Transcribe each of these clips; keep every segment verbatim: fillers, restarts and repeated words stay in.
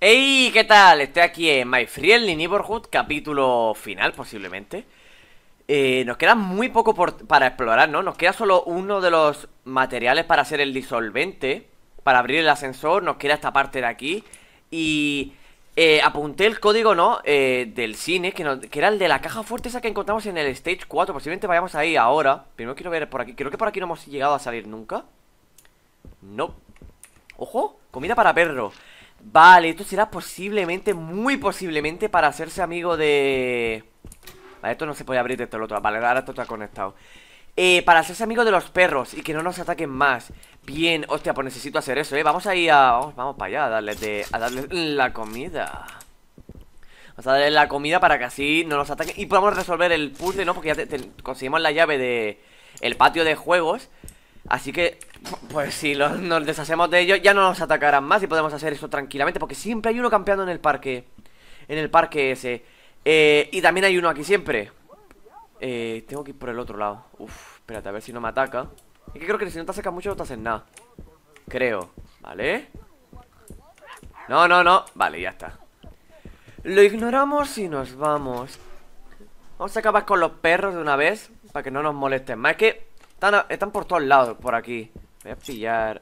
Hey, ¿qué tal? Estoy aquí en My Friendly Neighborhood, capítulo final posiblemente. eh, Nos queda muy poco por- para explorar, ¿no? Nos queda solo uno de los materiales para hacer el disolvente. Para abrir el ascensor, nos queda esta parte de aquí. Y eh, apunté el código, ¿no? Eh, del cine, que, nos- que era el de la caja fuerte esa que encontramos en el Stage cuatro. Posiblemente vayamos ahí ahora. Primero quiero ver por aquí. Creo que por aquí no hemos llegado a salir nunca. No. Ojo, comida para perro. Vale, esto será posiblemente, muy posiblemente para hacerse amigo de... Vale, esto no se puede abrir desde el otro. Vale, ahora esto está conectado. eh, Para hacerse amigo de los perros y que no nos ataquen más. Bien, hostia, pues necesito hacer eso, eh Vamos a ir a... Vamos, vamos para allá a darles de... A darles la comida. Vamos a darle la comida para que así no nos ataquen y podamos resolver el puzzle, ¿no? Porque ya te- te- conseguimos la llave de... El patio de juegos. Así que, pues si los- nos deshacemos de ellos, ya no nos atacarán más y podemos hacer eso tranquilamente. Porque siempre hay uno campeando en el parque. En el parque ese. Eh, y también hay uno aquí siempre. Eh, tengo que ir por el otro lado. Uf, espérate, a ver si no me ataca. Es que creo que si no te acercas mucho no te hacen nada. Creo, ¿vale? No, no, no, vale, ya está. Lo ignoramos y nos vamos. Vamos a acabar con los perros de una vez, para que no nos molesten más. Es que están, a- están por todos lados, por aquí. Voy a pillar.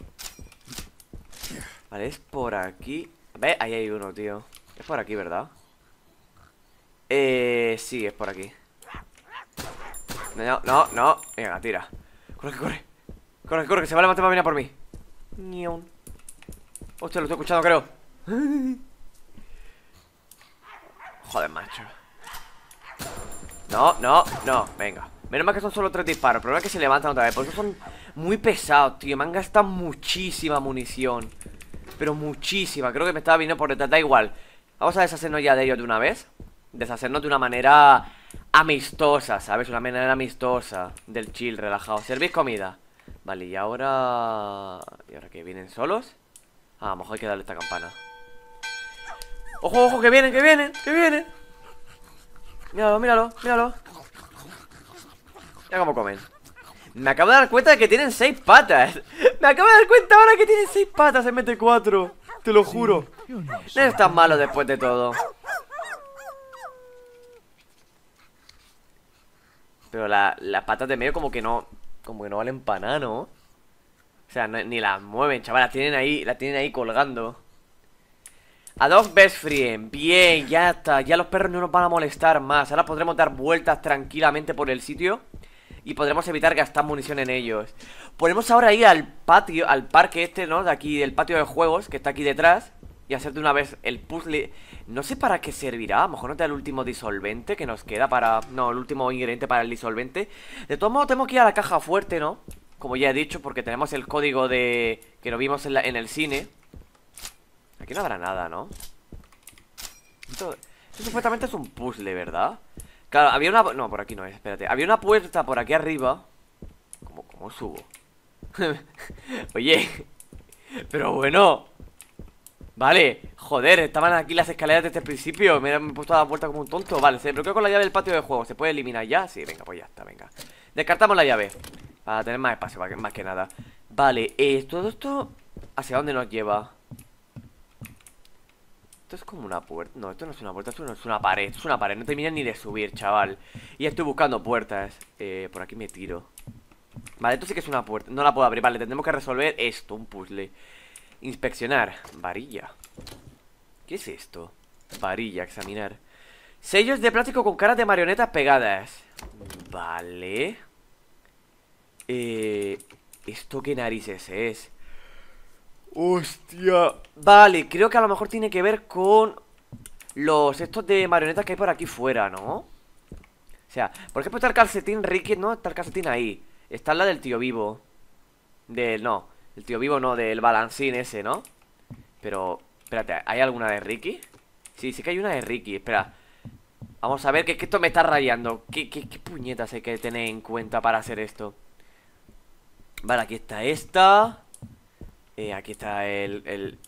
Vale, es por aquí. Ve, ahí hay uno, tío. Es por aquí, ¿verdad? Eh, sí, es por aquí. No, no, no. Venga, tira. Corre, corre. Corre, corre, que se va a levantar para venir a por mí. Nión. Hostia, lo estoy escuchando, creo. Joder, macho. No, no, no, venga. Menos mal que son solo tres disparos. El problema es que se levantan otra vez. Por eso son muy pesados, tío. Me han gastado muchísima munición. Pero muchísima. Creo que me estaba viniendo por detrás. Da igual. Vamos a deshacernos ya de ellos de una vez. Deshacernos de una manera amistosa, ¿sabes? Una manera amistosa. Del chill, relajado. Servís comida. Vale, y ahora... ¿Y ahora qué? ¿Vienen solos? Ah, a lo mejor hay que darle esta campana. ¡Ojo, ojo! ¡Que vienen, que vienen! ¡Que vienen! Míralo, míralo, míralo. Mira cómo comen. Me acabo de dar cuenta de que tienen seis patas. Me acabo de dar cuenta ahora que tienen seis patas en vez de cuatro. Te lo juro. No es tan malo después de todo. Pero la- las patas de medio como que no... Como que no valen para nada, ¿no? O sea, no- ni las mueven, chaval. Las tienen ahí, las tienen ahí colgando. A dog best friend. Bien, ya está. Ya los perros no nos van a molestar más. Ahora podremos dar vueltas tranquilamente por el sitio y podremos evitar gastar munición en ellos. Podemos ahora ir al patio, al parque este, ¿no? De aquí, del patio de juegos, que está aquí detrás, y hacer de una vez el puzzle. No sé para qué servirá. A lo mejor nos da el último disolvente que nos queda para... No, el último ingrediente para el disolvente. De todos modos tenemos que ir a la caja fuerte, ¿no? Como ya he dicho, porque tenemos el código de... Que lo vimos en, la- en el cine. Aquí no habrá nada, ¿no? Esto, esto supuestamente es un puzzle, ¿verdad? Claro, había una... No, por aquí no es, espérate. Había una puerta por aquí arriba. ¿Cómo, cómo subo? Oye. Pero bueno. Vale, joder, estaban aquí las escaleras desde el principio. Me he me he puesto a dar vuelta como un tonto. Vale, se bloqueó con la llave del patio de juego. ¿Se puede eliminar ya? Sí, venga, pues ya está, venga. Descartamos la llave para tener más espacio, más que- más que nada. Vale, eh, todo esto... ¿Hacia dónde nos lleva? Esto es como una puerta. No, esto no es una puerta, esto no es una pared. Esto es una pared, no termina ni de subir, chaval. Y estoy buscando puertas. Eh, por aquí me tiro. Vale, esto sí que es una puerta. No la puedo abrir, vale, tendremos que resolver esto, un puzzle. Inspeccionar, varilla. ¿Qué es esto? Varilla, examinar. Sellos de plástico con caras de marionetas pegadas. Vale. Eh... ¿Esto qué narices es? Hostia. Vale, creo que a lo mejor tiene que ver con los estos de marionetas que hay por aquí fuera, ¿no? O sea, por ejemplo está el calcetín Ricky, ¿no? Está el calcetín ahí. Está la del tío vivo. Del, no, el tío vivo no, del balancín ese, ¿no? Pero, espérate, ¿hay alguna de Ricky? Sí, sí que hay una de Ricky, espera. Vamos a ver, que, que esto me está rayando. ¿Qué, qué, qué puñetas hay que tener en cuenta para hacer esto? Vale, aquí está esta. Eh, aquí está el, el...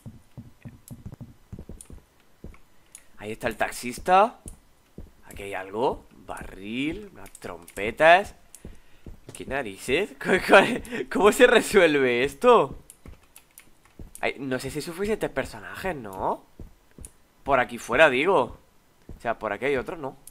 Ahí está el taxista. Aquí hay algo. Barril, unas trompetas. ¿Qué narices? ¿Cómo, cómo se resuelve esto? Ay, no sé si suficientes personajes, ¿no? Por aquí fuera, digo. O sea, por aquí hay otros, ¿no?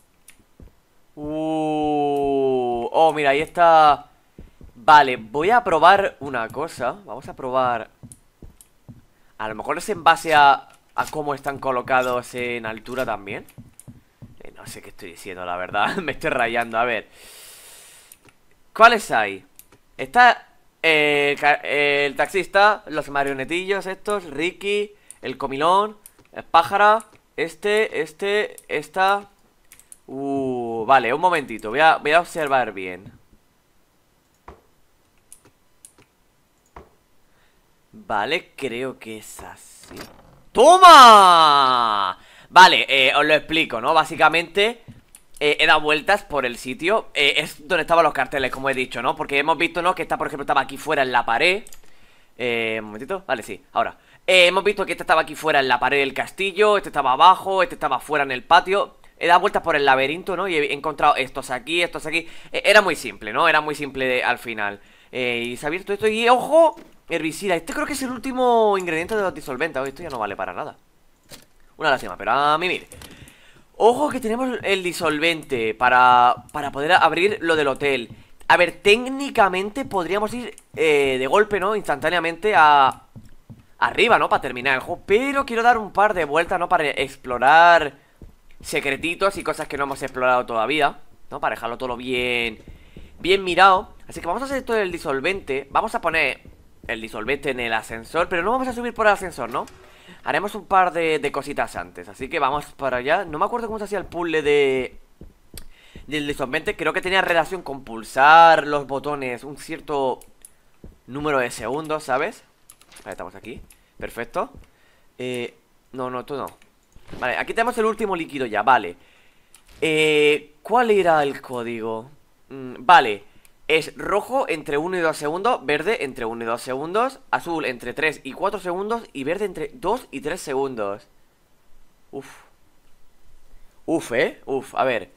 Uh, oh, mira, ahí está. Vale, voy a probar una cosa. Vamos a probar. A lo mejor es en base a, a cómo están colocados en altura también. eh, No sé qué estoy diciendo, la verdad. Me estoy rayando, a ver. ¿Cuáles hay? Está eh, el, ca- el taxista, los marionetillos estos, Ricky, el comilón, el pájara, este, este, esta. Uh, vale, un momentito, voy a, voy a observar bien. Vale, creo que es así. ¡Toma! Vale, eh, os lo explico, ¿no? Básicamente eh, he dado vueltas por el sitio. eh, Es donde estaban los carteles, como he dicho, ¿no? Porque hemos visto, ¿no? Que esta, por ejemplo, estaba aquí fuera en la pared. Eh, un momentito, vale, sí, ahora eh, hemos visto que este estaba aquí fuera en la pared del castillo. Este estaba abajo, este estaba fuera en el patio. He dado vueltas por el laberinto, ¿no? Y he encontrado estos aquí, estos aquí. eh, Era muy simple, ¿no? Era muy simple de- al final. eh, Y se ha abierto esto y, ¡ojo! Herbicida, este creo que es el último ingrediente de los disolventes. Esto ya no vale para nada. Una lástima, pero a mimir. Ojo que tenemos el disolvente para, para poder abrir lo del hotel. A ver, técnicamente podríamos ir eh, de golpe, ¿no? Instantáneamente a... arriba, ¿no? Para terminar el juego. Pero quiero dar un par de vueltas, ¿no? Para explorar secretitos y cosas que no hemos explorado todavía, ¿no? Para dejarlo todo bien... bien mirado. Así que vamos a hacer esto del disolvente. Vamos a poner el disolvente en el ascensor, pero no vamos a subir por el ascensor, ¿no? Haremos un par de, de cositas antes. Así que vamos para allá. No me acuerdo cómo se hacía el puzzle de... del disolvente. Creo que tenía relación con pulsar los botones un cierto número de segundos, ¿sabes? Vale, estamos aquí. Perfecto. Eh... No, no, tú no. Vale, aquí tenemos el último líquido ya, vale. Eh... ¿Cuál era el código? Mm, vale. Es rojo entre uno y dos segundos, verde entre uno y dos segundos, azul entre tres y cuatro segundos y verde entre dos y tres segundos. Uf. Uf, eh. Uf, a ver.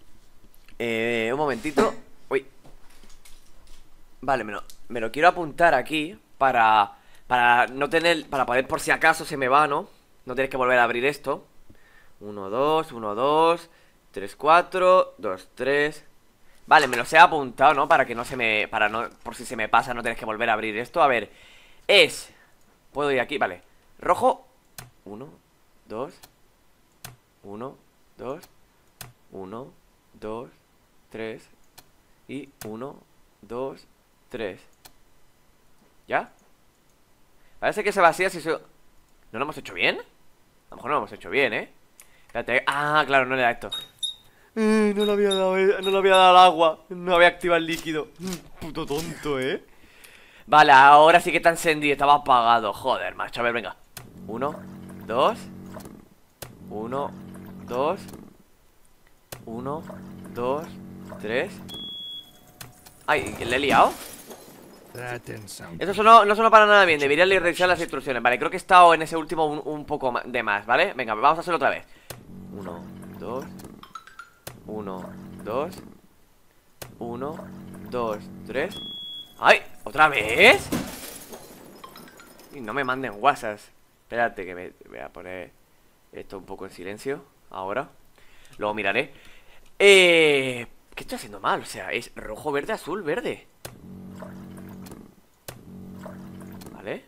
Eh, un momentito. Uy. Vale, me lo, me lo quiero apuntar aquí para, para no tener, para poder por si acaso se me va, ¿no? No tener que volver a abrir esto. uno, dos, uno, dos, tres, cuatro, dos, tres... Vale, me los he apuntado, ¿no? Para que no se me... Para no... Por si se me pasa no tener que volver a abrir esto. A ver. Es... Puedo ir aquí, vale. Rojo. Uno, dos. Uno, dos. Uno, dos, tres. Y uno, dos, tres. ¿Ya? Parece que se vacía si se... ¿No lo hemos hecho bien? A lo mejor no lo hemos hecho bien, ¿eh? Espérate. Ah, claro, no le da esto. Eh, no le había dado, eh, no le había dado el agua. No había activado el líquido. Puto tonto, ¿eh? Vale, ahora sí que está encendido. Estaba apagado. Joder, macho. A ver, venga. Uno, dos. Uno, dos. Uno, dos, tres. Ay, ¿le he liado? Eso sonó- no sonó para nada bien. Debería revisar las instrucciones. Vale, creo que he estado en ese último un, un poco ma- de más, ¿vale? Venga, vamos a hacerlo otra vez. Uno, dos. Uno, dos. Uno, dos, tres. ¡Ay! ¿Otra vez? Y no me manden WhatsApp. Espérate que me voy a poner esto un poco en silencio. Ahora. Luego miraré. Eh... ¿Qué estoy haciendo mal? O sea, es rojo, verde, azul, verde. Vale.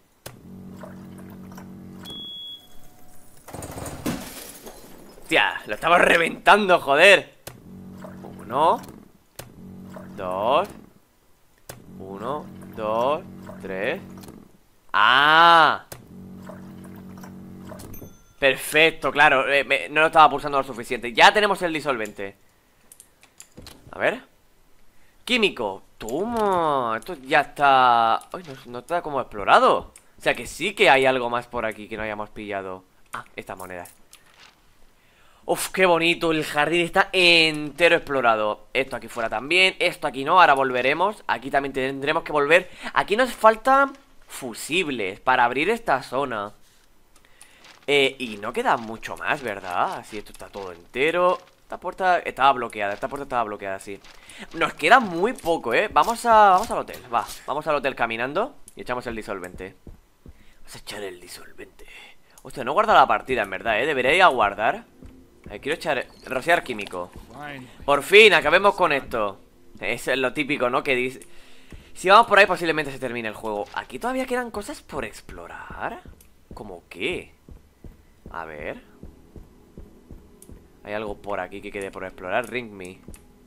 Hostia, lo estamos reventando, joder. Uno. Dos. Uno, dos, tres. ¡Ah! Perfecto, claro, eh, me- no lo estaba pulsando lo suficiente. Ya tenemos el disolvente. A ver. Químico. Toma. Esto ya está... Ay, no, no está como explorado. O sea que sí que hay algo más por aquí que no hayamos pillado. Ah, estas monedas. Uf, qué bonito, el jardín está entero explorado. Esto aquí fuera también, esto aquí no, ahora volveremos. Aquí también tendremos que volver. Aquí nos faltan fusibles para abrir esta zona. eh, Y no queda mucho más, ¿verdad? Así, esto está todo entero. Esta puerta estaba bloqueada, esta puerta estaba bloqueada, sí. Nos queda muy poco, ¿eh? Vamos a, vamos al hotel, va. Vamos al hotel caminando y echamos el disolvente. Vamos a echar el disolvente. Hostia, no he guardado la partida, en verdad, ¿eh? Debería ir a guardar. A ver, quiero echar... Rociar químico. Por fin, acabemos con esto. Eso es lo típico, ¿no? Que dice... Si vamos por ahí, posiblemente se termine el juego. Aquí todavía quedan cosas por explorar. ¿Cómo qué? A ver. Hay algo por aquí que quede por explorar. Ring me.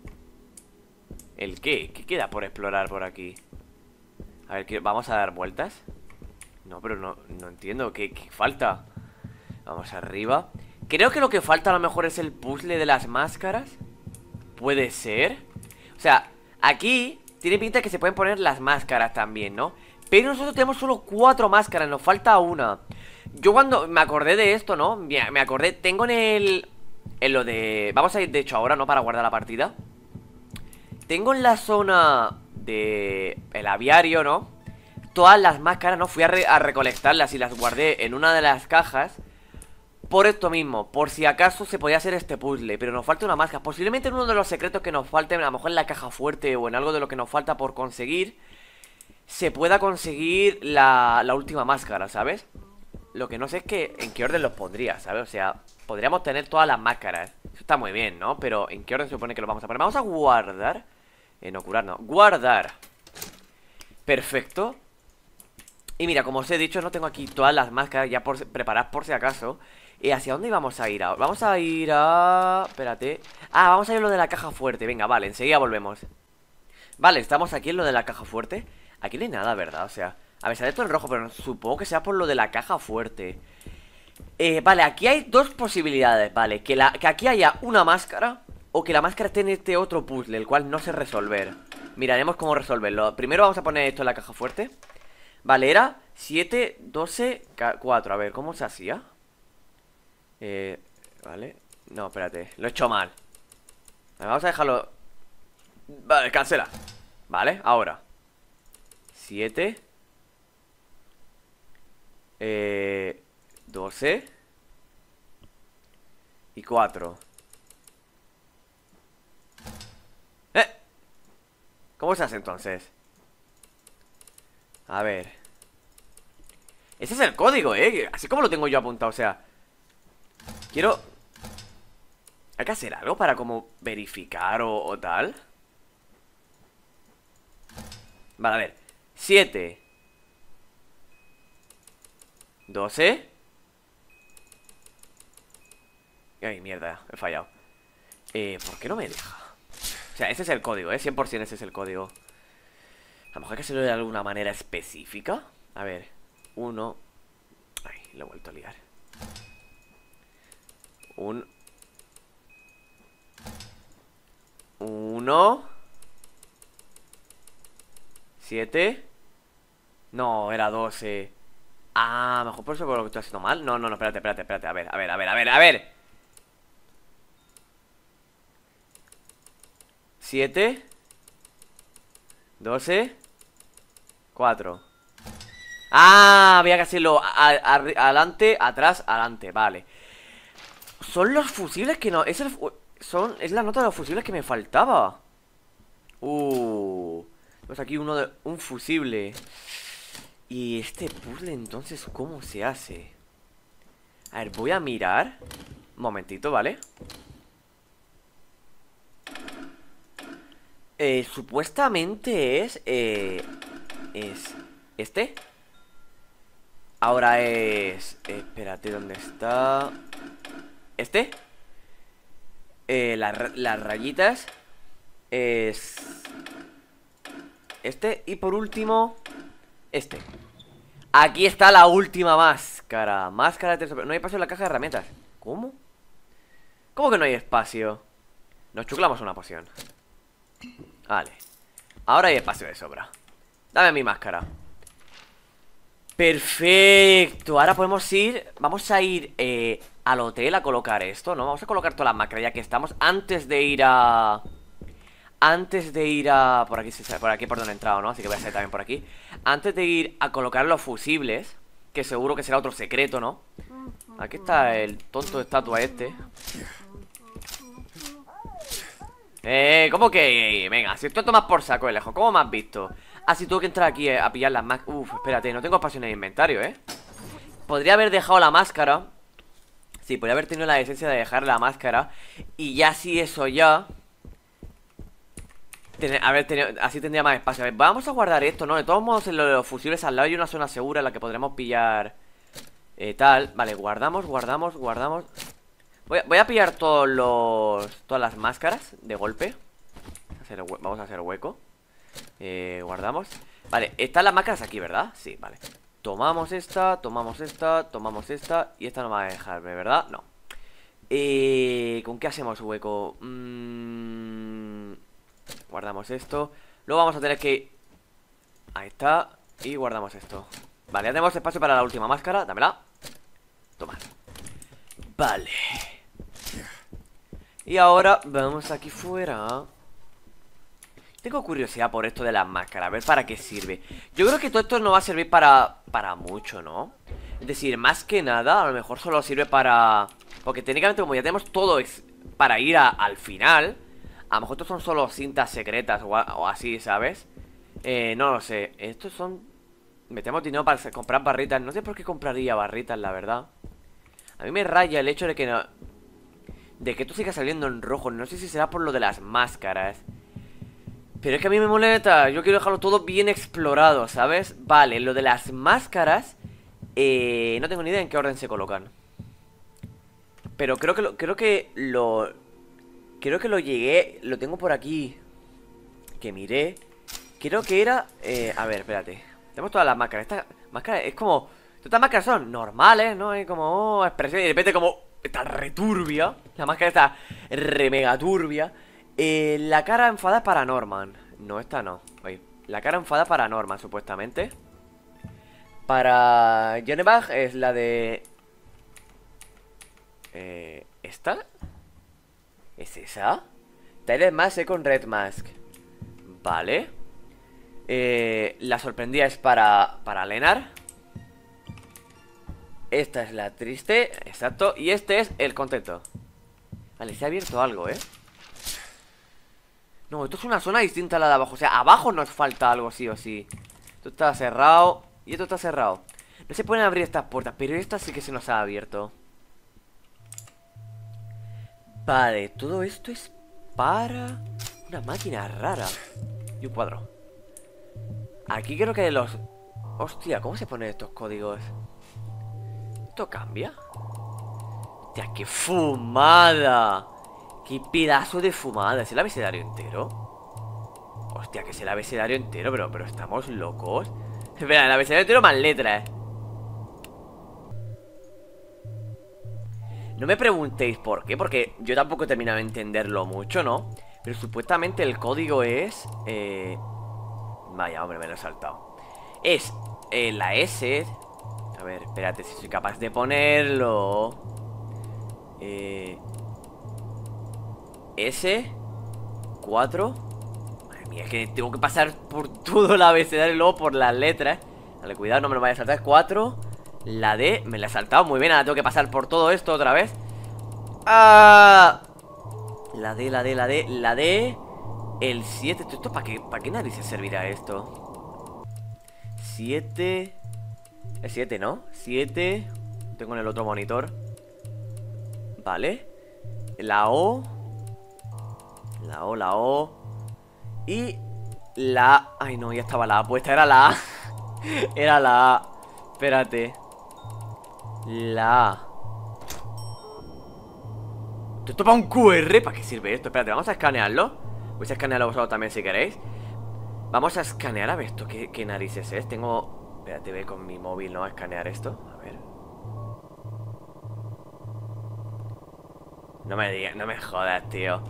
¿El qué? ¿Qué queda por explorar por aquí? A ver, ¿vamos a dar vueltas? No, pero no, no entiendo. ¿Qué, qué falta? Vamos arriba. Creo que lo que falta a lo mejor es el puzzle de las máscaras. ¿Puede ser? O sea, aquí tiene pinta que se pueden poner las máscaras también, ¿no? Pero nosotros tenemos solo cuatro máscaras. Nos falta una. Yo cuando me acordé de esto, ¿no? Me acordé, tengo en el... En lo de... Vamos a ir de hecho ahora, ¿no? Para guardar la partida. Tengo en la zona de... El aviario, ¿no? Todas las máscaras, ¿no? Fui a, re a recolectarlas y las guardé en una de las cajas. Por esto mismo, por si acaso se podía hacer este puzzle. Pero nos falta una máscara. Posiblemente en uno de los secretos que nos falte, a lo mejor en la caja fuerte o en algo de lo que nos falta por conseguir, se pueda conseguir la, la última máscara, ¿sabes? Lo que no sé es que en qué orden los pondría, ¿sabes? O sea, podríamos tener todas las máscaras. Eso está muy bien, ¿no? Pero ¿en qué orden se supone que lo vamos a poner? Vamos a guardar. Eh, no curar, no. Guardar. Perfecto. Y mira, como os he dicho, no tengo aquí todas las máscaras ya por, preparadas por si acaso. ¿Y hacia dónde vamos a ir ahora? Vamos a ir a... Espérate. Ah, vamos a ir a lo de la caja fuerte. Venga, vale, enseguida volvemos. Vale, estamos aquí en lo de la caja fuerte. Aquí no hay nada, ¿verdad? O sea, a ver, sale todo en rojo, pero supongo que sea por lo de la caja fuerte. Eh, vale, aquí hay dos posibilidades, vale. Que, la, que aquí haya una máscara o que la máscara esté en este otro puzzle, el cual no sé resolver. Miraremos cómo resolverlo. Primero vamos a poner esto en la caja fuerte. Vale, era siete, doce, cuatro. A ver, ¿cómo se hacía? Eh, vale. No, espérate, lo he hecho mal. Vamos a dejarlo. Vale, cancela. Vale, ahora siete Eh... doce y cuatro. ¿Eh? ¿Cómo se hace entonces? A ver. Ese es el código, eh. Así como lo tengo yo apuntado, o sea. Quiero... ¿Hay que hacer algo para como verificar o, o tal? Vale, a ver. siete doce. Ay, mierda, he fallado. Eh, ¿por qué no me deja? O sea, ese es el código, eh, cien por cien ese es el código. A lo mejor hay que hacerlo de alguna manera específica. A ver, uno. Ay, lo he vuelto a liar. Un Uno Siete. No, era doce. Ah, mejor por eso por lo que estoy haciendo mal. No, no, no, espérate, espérate, espérate. A ver, a ver, a ver, a ver, a ver. Siete doce cuatro. Ah, había que hacerlo adelante, atrás, adelante, vale. Son los fusibles que no... Es, el, son, es la nota de los fusibles que me faltaba. Uh... Pues aquí uno de... Un fusible. Y este puzzle entonces, ¿cómo se hace? A ver, voy a mirar. Un momentito, ¿vale? Eh, supuestamente es... Eh, es... ¿Este? Ahora es... Eh, espérate, ¿dónde está? ¿Este? Eh, la, las rayitas. Es... Este. Y por último... Este. Aquí está la última máscara. Máscara de tesoro. No hay espacio en la caja de herramientas. ¿Cómo? ¿Cómo que no hay espacio? Nos chuclamos una poción. Vale. Ahora hay espacio de sobra. Dame mi máscara. Perfecto. Ahora podemos ir... Vamos a ir eh, al hotel a colocar esto, ¿no? Vamos a colocar todas las máscaras ya que estamos. Antes de ir a... Antes de ir a... Por aquí, por aquí por donde he entrado, ¿no? Así que voy a salir también por aquí. Antes de ir a colocar los fusibles, que seguro que será otro secreto, ¿no? Aquí está el tonto de estatua este. Eh, ¿cómo que? Venga, si esto tomas por saco, lejos. ¿Cómo me has visto? Ah, si tengo que entrar aquí eh, a pillar las más... Uf, espérate, no tengo espacio en el inventario, ¿eh? podría haber dejado la máscara. Sí, podría haber tenido la decencia de dejar la máscara. Y ya si eso ya tener, a ver, tener, así tendría más espacio. A ver, vamos a guardar esto, ¿no? De todos modos, en los fusibles al lado hay una zona segura en la que podremos pillar eh, tal. Vale, guardamos, guardamos, guardamos. Voy a, voy a pillar todos los todas las máscaras de golpe. Hacer hue- Vamos a hacer hueco. eh, Guardamos. Vale, están las máscaras aquí, ¿verdad? Sí, vale. Tomamos esta, tomamos esta, tomamos esta. Y esta no me va a dejarme, ¿verdad? No. Eh, ¿Con qué hacemos hueco? Mm, guardamos esto. Luego vamos a tener que... Ahí está. Y guardamos esto. Vale, ya tenemos espacio para la última máscara. Dámela. Toma. Vale. Y ahora vamos aquí fuera. Tengo curiosidad por esto de las máscaras. A ver para qué sirve. Yo creo que todo esto no va a servir para, para mucho, ¿no? Es decir, más que nada, a lo mejor solo sirve para... Porque técnicamente como ya tenemos todo es para ir a, al final. A lo mejor estos son solo cintas secretas o, a- o así, ¿sabes? Eh, no lo sé. Estos son... Metemos dinero para comprar barritas. No sé por qué compraría barritas, la verdad. A mí me raya el hecho de que no... De que esto siga saliendo en rojo. No sé si será por lo de las máscaras. Pero es que a mí me molesta. Yo quiero dejarlo todo bien explorado, ¿sabes? Vale, lo de las máscaras eh, no tengo ni idea en qué orden se colocan. Pero creo que lo... Creo que lo... Creo que lo llegué... Lo tengo por aquí. Que miré. Creo que era... Eh, a ver, espérate. Tenemos todas las máscaras. Esta máscara es como... Estas máscaras son normales, ¿no? Hay como... Oh, expresión y de repente como... Está returbia. La máscara está re mega turbia. Eh, la cara enfadada para Norman. No, esta no. Oye, la cara enfadada para Norman, supuestamente. Para Genebach es la de... Eh, ¿Esta? ¿Es esa? Tyler Mask con Red Mask. Vale. Eh, la sorprendida es para, para Lenar. Esta es la triste. Exacto. Y este es el contento. Vale, se ha abierto algo, ¿eh? No, esto es una zona distinta a la de abajo. O sea, abajo nos falta algo sí o sí. Esto está cerrado y esto está cerrado. No se pueden abrir estas puertas, pero esta sí que se nos ha abierto. Vale, todo esto es para una máquina rara. Y un cuadro. Aquí creo que los... Hostia, ¿cómo se ponen estos códigos? ¿Esto cambia? Hostia, qué fumada. Qué pedazo de fumada. ¿Es el abecedario entero? Hostia, que es el abecedario entero. Pero, pero estamos locos. Espera, el abecedario entero más letras. No me preguntéis por qué, porque yo tampoco he terminado de entenderlo mucho, ¿no? Pero supuestamente el código es... Eh... Vaya, hombre, me lo he saltado. Es eh, la S... A ver, espérate, si soy capaz de ponerlo... Eh... S... cuatro... Madre mía, es que tengo que pasar por todo el abecedario y luego por las letras. Vale, cuidado, no me lo vaya a saltar. cuatro... La D, me la he saltado muy bien. Ahora tengo que pasar por todo esto otra vez. ¡Ah! La D, la D, la D, la D. El siete. ¿Esto, esto para qué, para qué narices servirá esto? siete. El siete, ¿no? siete. Tengo en el otro monitor. Vale. La O. La O, la O. Y la A. Ay, no, ya estaba la A puesta. Era la A. Era la A. Espérate. La A. ¿Esto para un Q R? ¿Para qué sirve esto? Espérate, vamos a escanearlo. Voy a escanearlo vosotros también si queréis. Vamos a escanear, a ver esto. ¿Qué, qué narices es? Tengo... Espérate, voy con mi móvil, ¿no? A escanear esto. A ver. No me digas, no me jodas, tío.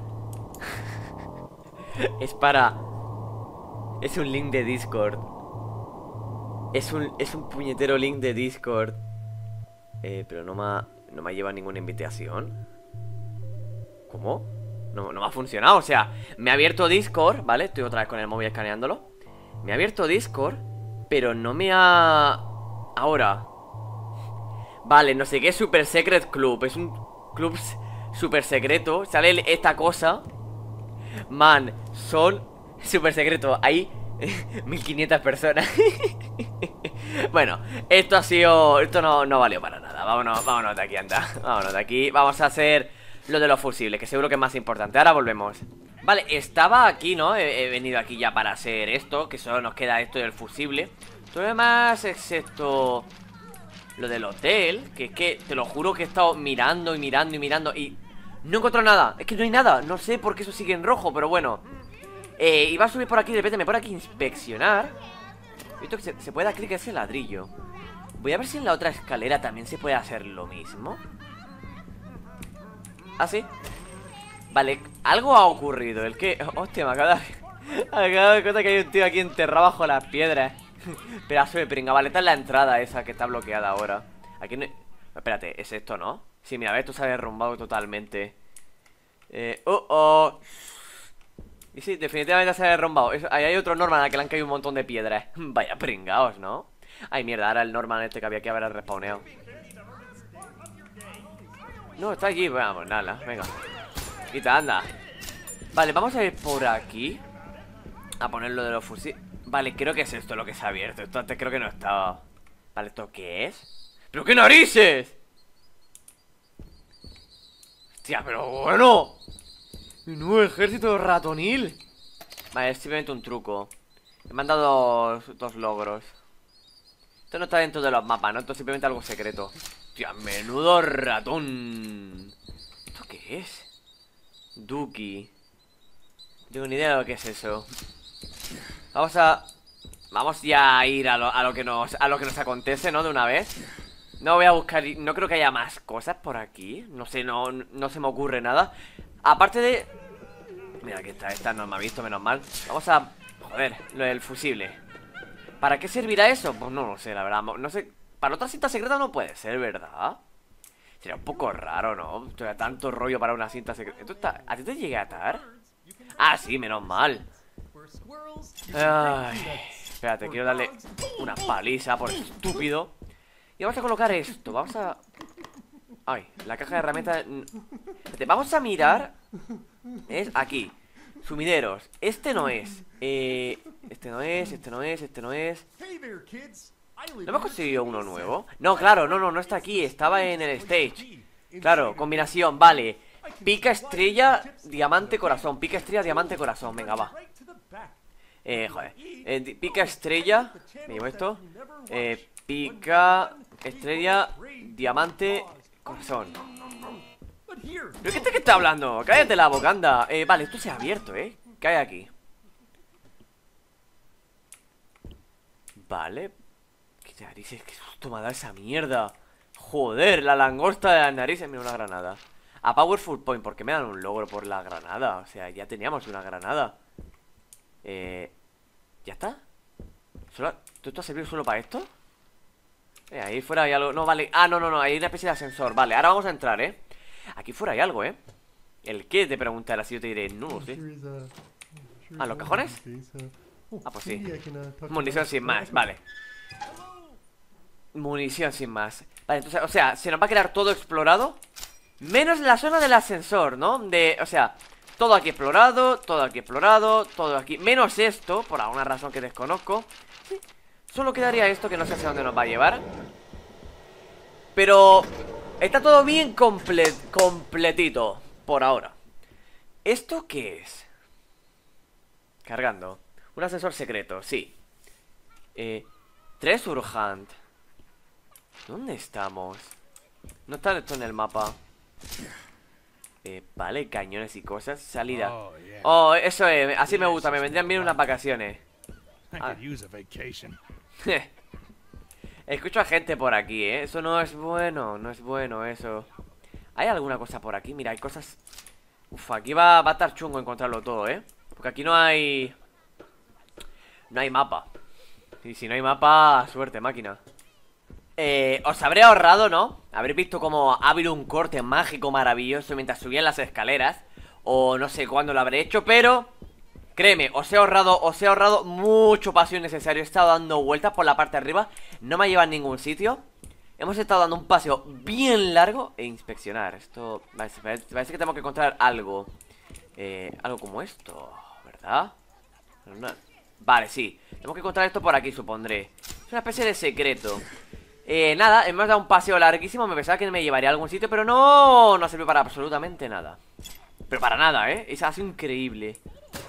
Es para... Es un link de Discord. Es un, es un puñetero link de Discord. Eh, pero no me ha, no me ha llevado ninguna invitación. ¿Cómo? No, no me ha funcionado, o sea, me ha abierto Discord, ¿vale? Estoy otra vez con el móvil escaneándolo. Me ha abierto Discord, pero no me ha... Ahora. Vale, no sé qué es Super Secret Club. Es un club super secreto. Sale esta cosa. Man, son super secreto. Hay mil quinientas personas. Bueno, esto ha sido... Esto no, no valió para nada. Vámonos, vámonos de aquí, anda. Vámonos de aquí. Vamos a hacer lo de los fusibles, que seguro que es más importante. Ahora volvemos. Vale, estaba aquí, ¿no? He, he venido aquí ya para hacer esto, que solo nos queda esto y el fusible. Todo lo demás, excepto lo del hotel, que es que, te lo juro que he estado mirando y mirando y mirando y no encuentro nada. Es que no hay nada. No sé por qué eso sigue en rojo, pero bueno. Eh, iba a subir por aquí, de repente me pone aquí inspeccionar. Visto que se, se puede dar clic a ese ladrillo. Voy a ver si en la otra escalera también se puede hacer lo mismo. ¿Ah, sí? Vale, algo ha ocurrido. El que... Hostia, me acabo de... Me acabo de dar cuenta que hay un tío aquí enterrado bajo las piedras. Pedazo de pringa. Vale, esta es la entrada esa que está bloqueada ahora. Aquí no... Espérate, ¿es esto, no? Sí, mira, ves, esto se ha derrumbado totalmente. Eh... Oh, oh. Y sí, definitivamente se ha derrumbado. Eso, ahí hay otro Norman al que le han caído un montón de piedras. Vaya pringaos, ¿no? Ay, mierda, ahora el Norman este que había que haber respawneado. No, está aquí. Vamos, nada, venga. Quita, anda. Vale, vamos a ir por aquí a ponerlo de los fusiles. Vale, creo que es esto lo que se ha abierto. Esto antes creo que no estaba. Vale, ¿esto qué es? ¡Pero qué narices! Hostia, pero bueno. Un nuevo ejército ratonil. Vale, es simplemente un truco. Me han dado dos, dos logros. Esto no está dentro de los mapas, ¿no? Esto es simplemente algo secreto. Hostia, menudo ratón. ¿Esto qué es? Duki. No tengo ni idea de lo que es eso. Vamos a... Vamos ya a ir a lo, a lo que nos a lo que nos acontece, ¿no? De una vez. No voy a buscar... No creo que haya más cosas por aquí. No sé, no, no se me ocurre nada. Aparte de... Mira, aquí está, esta no me ha visto, menos mal. Vamos a... Joder, lo del fusible. ¿Para qué servirá eso? Pues no lo sé, la verdad. No sé... Para otra cinta secreta no puede ser, ¿verdad? Sería un poco raro, ¿no? Tanto rollo para una cinta secreta. ¿Esto está... ¿A ti te llegué a atar? Ah, sí, menos mal. Ay, espérate, quiero darle una paliza por estúpido. Y vamos a colocar esto. Vamos a... Ay, la caja de herramientas. Vamos a mirar. Es aquí. Sumideros. Este no es. Eh, este no es, este no es, este no es. ¿No hemos conseguido uno nuevo? No, claro, no, no, no está aquí. Estaba en el stage. Claro, combinación, vale. Pica, estrella, diamante, corazón. Pica, estrella, diamante, corazón. Venga, va. Eh, joder. Eh, pica, estrella. Me llevo esto. Eh, pica, estrella, diamante, corazón. ¿Pero qué te que está hablando? Cállate la boca, anda. Eh, vale, esto se ha abierto, ¿eh? ¿Qué hay aquí? Vale. ¿Qué narices? ¿Qué susto me ha dado esa mierda? Joder, la langosta de las narices. Mira, una granada. A Powerful Point, ¿por qué me dan un logro por la granada? O sea, ya teníamos una granada. Eh... ¿Ya está? ¿Solo... ¿Tú esto ha servido solo para esto? Eh, ahí fuera hay algo... No, vale. Ah, no, no, no. Hay una especie de ascensor. Vale, ahora vamos a entrar, ¿eh? Aquí fuera hay algo, ¿eh? ¿El qué? Te preguntarás. Si yo te diré, no, ¿sí? ¿Ah, los cajones? Ah, pues sí. Munición sin más, vale. Munición sin más. Vale, entonces, o sea, se nos va a quedar todo explorado. Menos la zona del ascensor, ¿no? De, o sea, todo aquí explorado, todo aquí explorado, todo aquí. Menos esto, por alguna razón que desconozco. Sí. Solo quedaría esto que no sé hacia dónde nos va a llevar. Pero está todo bien comple completito por ahora. ¿Esto qué es? Cargando. Un ascensor secreto, sí. Eh, Treasure Hunt. ¿Dónde estamos? No está esto en el mapa. Eh, vale, cañones y cosas. Salida. Oh, eso es, así me gusta, me vendrían bien unas vacaciones. Ah. Escucho a gente por aquí, ¿eh? Eso no es bueno, no es bueno eso. ¿Hay alguna cosa por aquí? Mira, hay cosas... Uf, aquí va, va a estar chungo encontrarlo todo, ¿eh? Porque aquí no hay... No hay mapa. Y si no hay mapa, suerte, máquina. Eh, os habré ahorrado, ¿no? Habréis visto como ha habido un corte mágico maravilloso mientras subían las escaleras. O no sé cuándo lo habré hecho, pero... Créeme, os he ahorrado, os he ahorrado mucho paso innecesario. He estado dando vueltas por la parte de arriba. No me lleva a ningún sitio. Hemos estado dando un paseo bien largo. E inspeccionar, esto... Parece, parece que tenemos que encontrar algo. Eh, algo como esto, ¿verdad? No. Vale, sí. Tenemos que encontrar esto por aquí, supondré. Es una especie de secreto. Eh, nada, hemos dado un paseo larguísimo. Me pensaba que me llevaría a algún sitio, pero no, no sirve para absolutamente nada. Pero para nada, ¿eh? Es así increíble.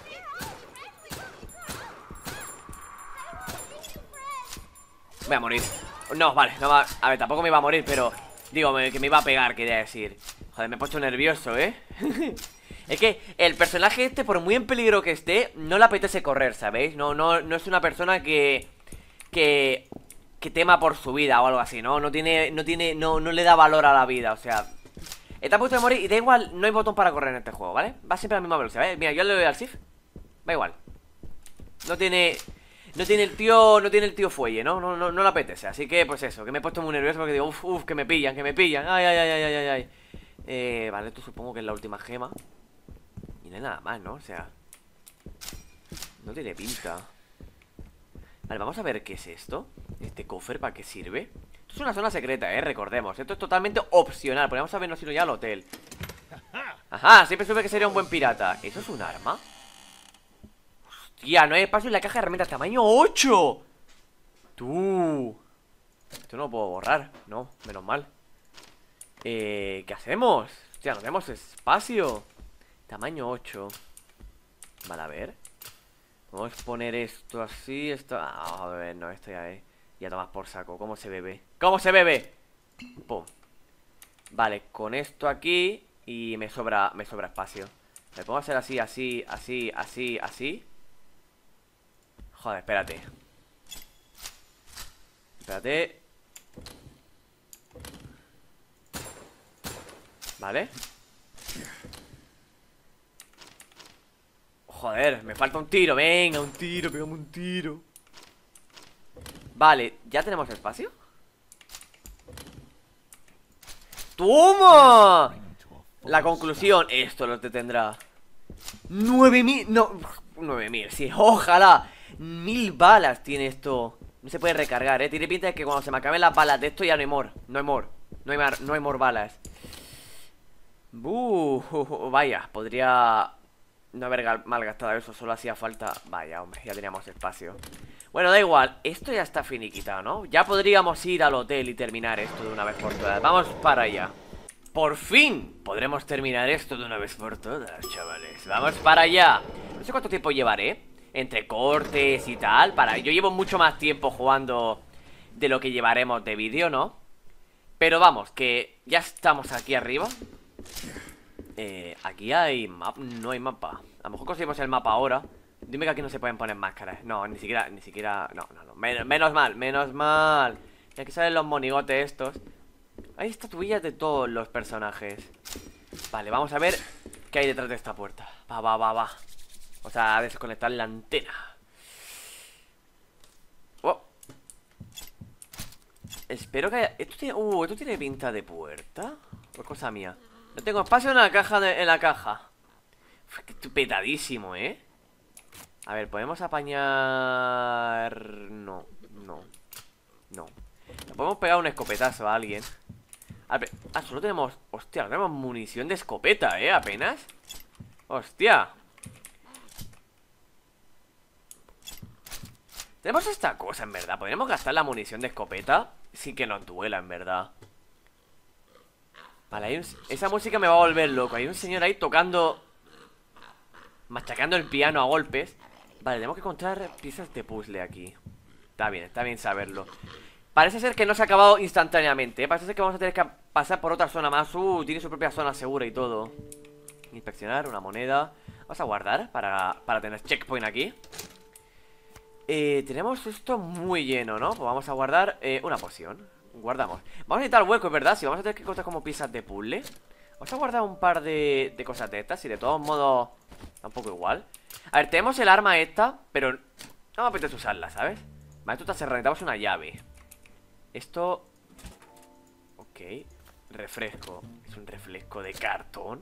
Voy a morir. No, vale, no va... A ver, tampoco me iba a morir, pero... Digo, me- que me iba a pegar, quería decir. Joder, me he puesto nervioso, ¿eh? Es que el personaje este, por muy en peligro que esté, no le apetece correr, ¿sabéis? No, no, no es una persona que... Que... Que tema por su vida o algo así, ¿no? No tiene... No tiene... No, no le da valor a la vida, o sea... Está a punto de morir y da igual, no hay botón para correr en este juego, ¿vale? Va siempre a la misma velocidad, ¿eh? Mira, yo le doy al shift. Va igual. No tiene... No tiene el tío, no tiene el tío fuelle, ¿no? No, no, no le apetece, así que pues eso, que me he puesto muy nervioso porque digo, uff, uff, que me pillan, que me pillan. Ay, ay, ay, ay, ay, ay. Eh, vale, esto supongo que es la última gema. Y no hay nada más, ¿no? O sea, no tiene pinta. Vale, vamos a ver qué es esto. Este cofre, ¿para qué sirve? Esto es una zona secreta, ¿eh? Recordemos, esto es totalmente opcional. Podemos habernos ido ya al hotel. Ajá, siempre supe que sería un buen pirata. ¿Eso es un arma? Hostia, no hay espacio en la caja de herramientas tamaño ocho. Tú. Esto no lo puedo borrar. No, menos mal. Eh, ¿qué hacemos? Hostia, no tenemos espacio. Tamaño ocho. Vale, a ver. Vamos a poner esto así, esto... Ah, a ver, no, esto ya es... Ya tomas por saco. ¿Cómo se bebe? ¿Cómo se bebe? Pum. Vale, con esto aquí. Y me sobra, me sobra espacio. Le pongo a hacer así, así, así, así, así. Joder, espérate. Espérate. Vale. Joder, me falta un tiro. Venga, un tiro, pegame un tiro. Vale, ¿ya tenemos espacio? ¡Toma! La conclusión, esto lo detendrá. Nueve mil, no, nueve mil, sí, ojalá. Mil balas tiene esto. No se puede recargar, eh, tiene pinta de que cuando se me acaben las balas de esto ya no hay more. No hay more, no hay, mar, no hay more balas. Uh, vaya, podría no haber malgastado eso, solo hacía falta. Vaya, hombre, ya teníamos espacio. Bueno, da igual, esto ya está finiquitado, ¿no? Ya podríamos ir al hotel y terminar esto de una vez por todas. Vamos para allá. Por fin podremos terminar esto de una vez por todas, chavales. Vamos para allá. No sé cuánto tiempo llevaré entre cortes y tal para... Yo llevo mucho más tiempo jugando de lo que llevaremos de vídeo, ¿no? Pero vamos, que ya estamos aquí arriba. eh, Aquí hay mapa. No hay mapa. A lo mejor conseguimos el mapa ahora. Dime que aquí no se pueden poner máscaras. No, ni siquiera, ni siquiera... No, no, no, menos, menos mal, menos mal. Y aquí salen los monigotes estos. Hay estatuillas de todos los personajes. Vale, vamos a ver qué hay detrás de esta puerta. Va, va, va, va. O sea, a desconectar la antena. Oh. Espero que haya... ¿Esto tiene... Uh, ¿esto tiene pinta de puerta? ¿O es cosa mía? No tengo espacio en la caja de... en la caja. Uf, qué petadísimo, ¿eh? A ver, ¿podemos apañar...? No, no, no. ¿Le podemos pegar un escopetazo a alguien? A ver, ah, solo tenemos... Hostia, tenemos munición de escopeta, ¿eh? Apenas. Hostia. Tenemos esta cosa, en verdad. ¿Podríamos gastar la munición de escopeta? Sí que nos duela, en verdad. Vale, hay un... esa música me va a volver loco. Hay un señor ahí tocando... machacando el piano a golpes. Vale, tenemos que encontrar piezas de puzzle aquí. Está bien, está bien saberlo. Parece ser que no se ha acabado instantáneamente, ¿eh? Parece ser que vamos a tener que pasar por otra zona más. Uh, tiene su propia zona segura y todo. Inspeccionar, una moneda. Vamos a guardar para, para tener checkpoint aquí. eh, Tenemos esto muy lleno, ¿no? Pues vamos a guardar eh, una poción. Guardamos. Vamos a necesitar huecos, ¿verdad? Si vamos a tener que encontrar como piezas de puzzle. Vamos a guardar un par de, de cosas de estas. Y de todos modos, tampoco igual. A ver, tenemos el arma esta, pero no me apetece usarla, ¿sabes? Vale, esto está cerrado, necesitamos una llave. Esto... Ok. Refresco. Es un refresco de cartón.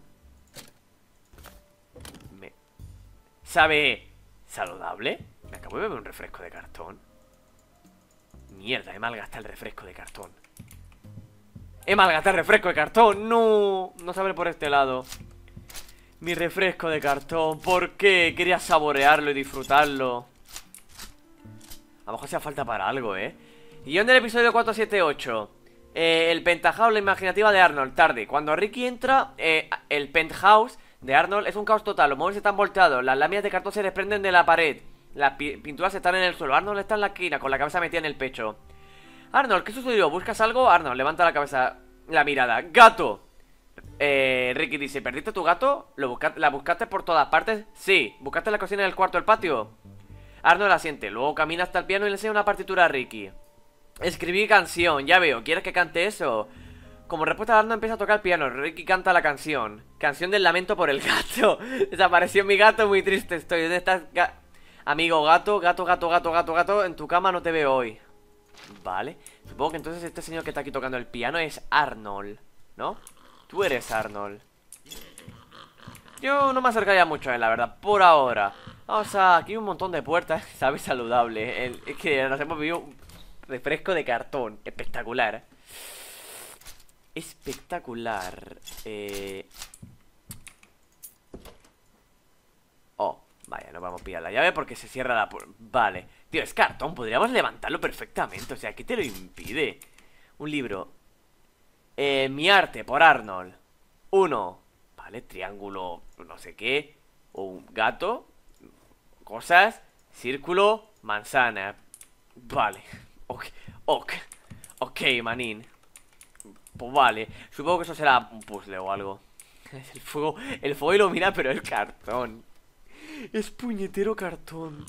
Me... ¿Sabe saludable? Me acabo de beber un refresco de cartón. Mierda, he malgastado el refresco de cartón. He malgastado el refresco de cartón. No, no sabe por este lado. Mi refresco de cartón. ¿Por qué? Quería saborearlo y disfrutarlo. A lo mejor hacía falta para algo, ¿eh? Guión del episodio cuatro siete ocho. eh, El penthouse, la imaginativa de Arnold. Tarde, cuando Ricky entra, eh, el penthouse de Arnold es un caos total. Los muebles están volteados, las láminas de cartón se desprenden de la pared, las pi pinturas están en el suelo. Arnold está en la esquina con la cabeza metida en el pecho. Arnold, ¿qué sucedió? ¿Buscas algo? Arnold levanta la cabeza, la mirada. ¡Gato! Eh, Ricky dice, ¿perdiste tu gato? ¿Lo busca ¿La buscaste por todas partes? Sí. ¿Buscaste la cocina, en el cuarto, el patio? Arnold asiente, luego camina hasta el piano y le enseña una partitura a Ricky. Escribí canción, ya veo, ¿quieres que cante eso? Como respuesta, Arnold empieza a tocar el piano. Ricky canta la canción. Canción del lamento por el gato. Desapareció mi gato, muy triste estoy. ¿Dónde estás, ga amigo gato? Gato, gato, gato, gato, gato. En tu cama no te veo hoy. Vale. Supongo que entonces este señor que está aquí tocando el piano es Arnold, ¿no? Tú eres Arnold. Yo no me acercaría mucho a él, la verdad, por ahora. Vamos a... Aquí hay un montón de puertas. Sabe saludable. El... Es que nos hemos bebido un refresco de cartón. Espectacular. Espectacular. Eh... Oh, vaya, no vamos a pillar la llave porque se cierra la puerta. Vale. Tío, es cartón, podríamos levantarlo perfectamente. O sea, ¿qué te lo impide? Un libro. Eh, mi arte, por Arnold. Uno. Vale, triángulo, no sé qué. Un gato. Cosas. Círculo. Manzana. Vale. Ok. Ok. Ok, manín. Pues vale. Supongo que eso será un puzzle o algo. El fuego. El fuego ilumina, pero es cartón. Es puñetero cartón.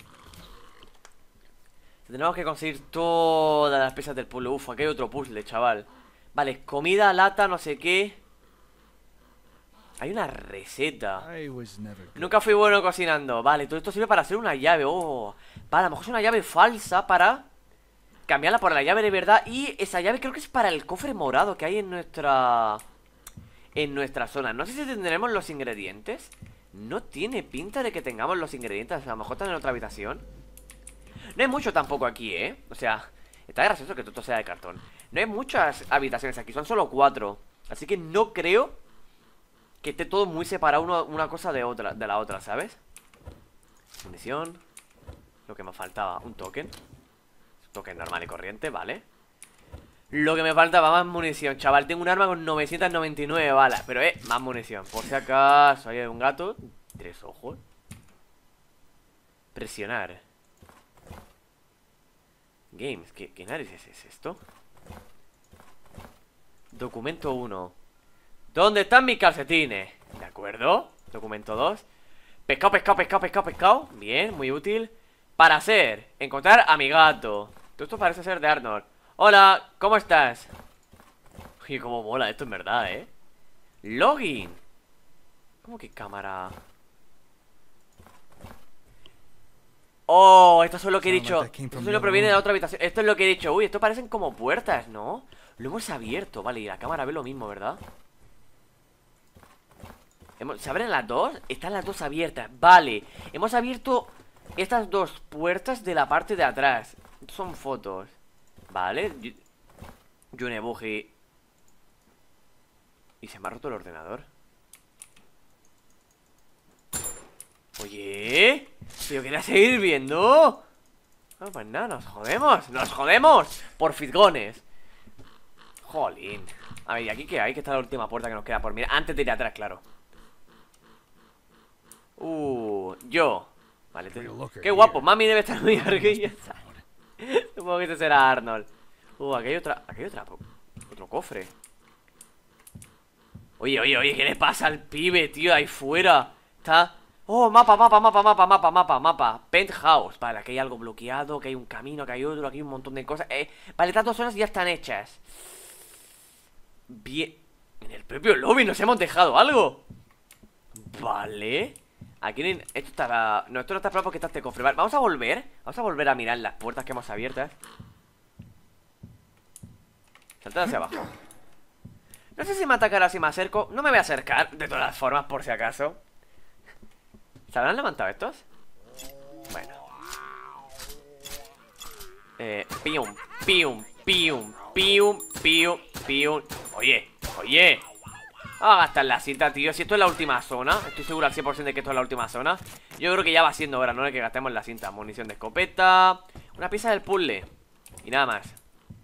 Tenemos que conseguir todas las piezas del puzzle. Uf, aquí hay otro puzzle, chaval. Vale, comida, lata, no sé qué. Hay una receta. Nunca fui bueno cocinando. Vale, todo esto sirve para hacer una llave. Oh, vale, a lo mejor es una llave falsa para cambiarla por la llave de verdad. Y esa llave creo que es para el cofre morado que hay en nuestra... En nuestra zona. No sé si tendremos los ingredientes. No tiene pinta de que tengamos los ingredientes. A lo mejor están en otra habitación. No hay mucho tampoco aquí, ¿eh? O sea, está gracioso que todo sea de cartón. No hay muchas habitaciones aquí, son solo cuatro. Así que no creo que esté todo muy separado uno, una cosa de otra, de la otra, ¿sabes? Munición. Lo que me faltaba, un token. Un token normal y corriente, vale. Lo que me faltaba, más munición. Chaval, tengo un arma con novecientas noventa y nueve balas. Pero, eh, más munición. Por si acaso hay un gato. Tres ojos. Presionar. Games, ¿qué, qué narices es esto? Documento uno. ¿Dónde están mis calcetines? ¿De acuerdo? Documento dos. Pescado, pescado, pescado, pescado, pescado. Bien, muy útil. Para hacer, encontrar a mi gato. Todo esto parece ser de Arnold. Hola, ¿cómo estás? Uy, cómo mola esto en verdad, ¿eh? Login. ¿Cómo que cámara? Oh, esto es lo que he dicho. Esto solo proviene de la otra habitación. Esto es lo que he dicho. Uy, esto parecen como puertas, ¿no? Lo hemos abierto, vale, y la cámara ve lo mismo, ¿verdad? Hemos... ¿Se abren las dos? Están las dos abiertas, vale. Hemos abierto estas dos puertas de la parte de atrás. Son fotos. Vale. Yunebuji. ¿Y se me ha roto el ordenador? Oye, ¿pero quería seguir viendo? No, pues nada, nos jodemos. ¡Nos jodemos! Por fizgones. Jolín. A ver, ¿y aquí qué hay? Que está la última puerta que nos queda por mirar. Antes de ir atrás, claro. Uh, yo. Vale, te... qué guapo. Mami debe estar muy orgullosa. Supongo que este será Arnold. Uh, aquí hay otra. Aquí hay otra. Otro cofre. Oye, oye, oye, ¿qué le pasa al pibe, tío? Ahí fuera. Está. Oh, mapa, mapa, mapa, mapa, mapa, mapa, mapa. Penthouse. Vale, aquí hay algo bloqueado, que hay un camino, que hay otro, aquí hay un montón de cosas. Eh, vale, estas dos zonas ya están hechas. Bien. En el propio lobby nos hemos dejado algo. Vale. Aquí no hay... Esto está... No, esto no está claro porque está este cofre. Vale, vamos a volver. Vamos a volver a mirar las puertas que hemos abiertas. Saltar hacia abajo. No sé si me atacará si me acerco. No me voy a acercar, de todas formas, por si acaso. ¿Se habrán levantado estos? Bueno. Eh, pium, pium, pium, pium, pium, pium. Oye, oye. Vamos a gastar la cinta, tío. Si esto es la última zona, estoy seguro al cien por ciento de que esto es la última zona. Yo creo que ya va siendo hora, ¿no? De que gastemos la cinta. Munición de escopeta. Una pieza del puzzle. Y nada más.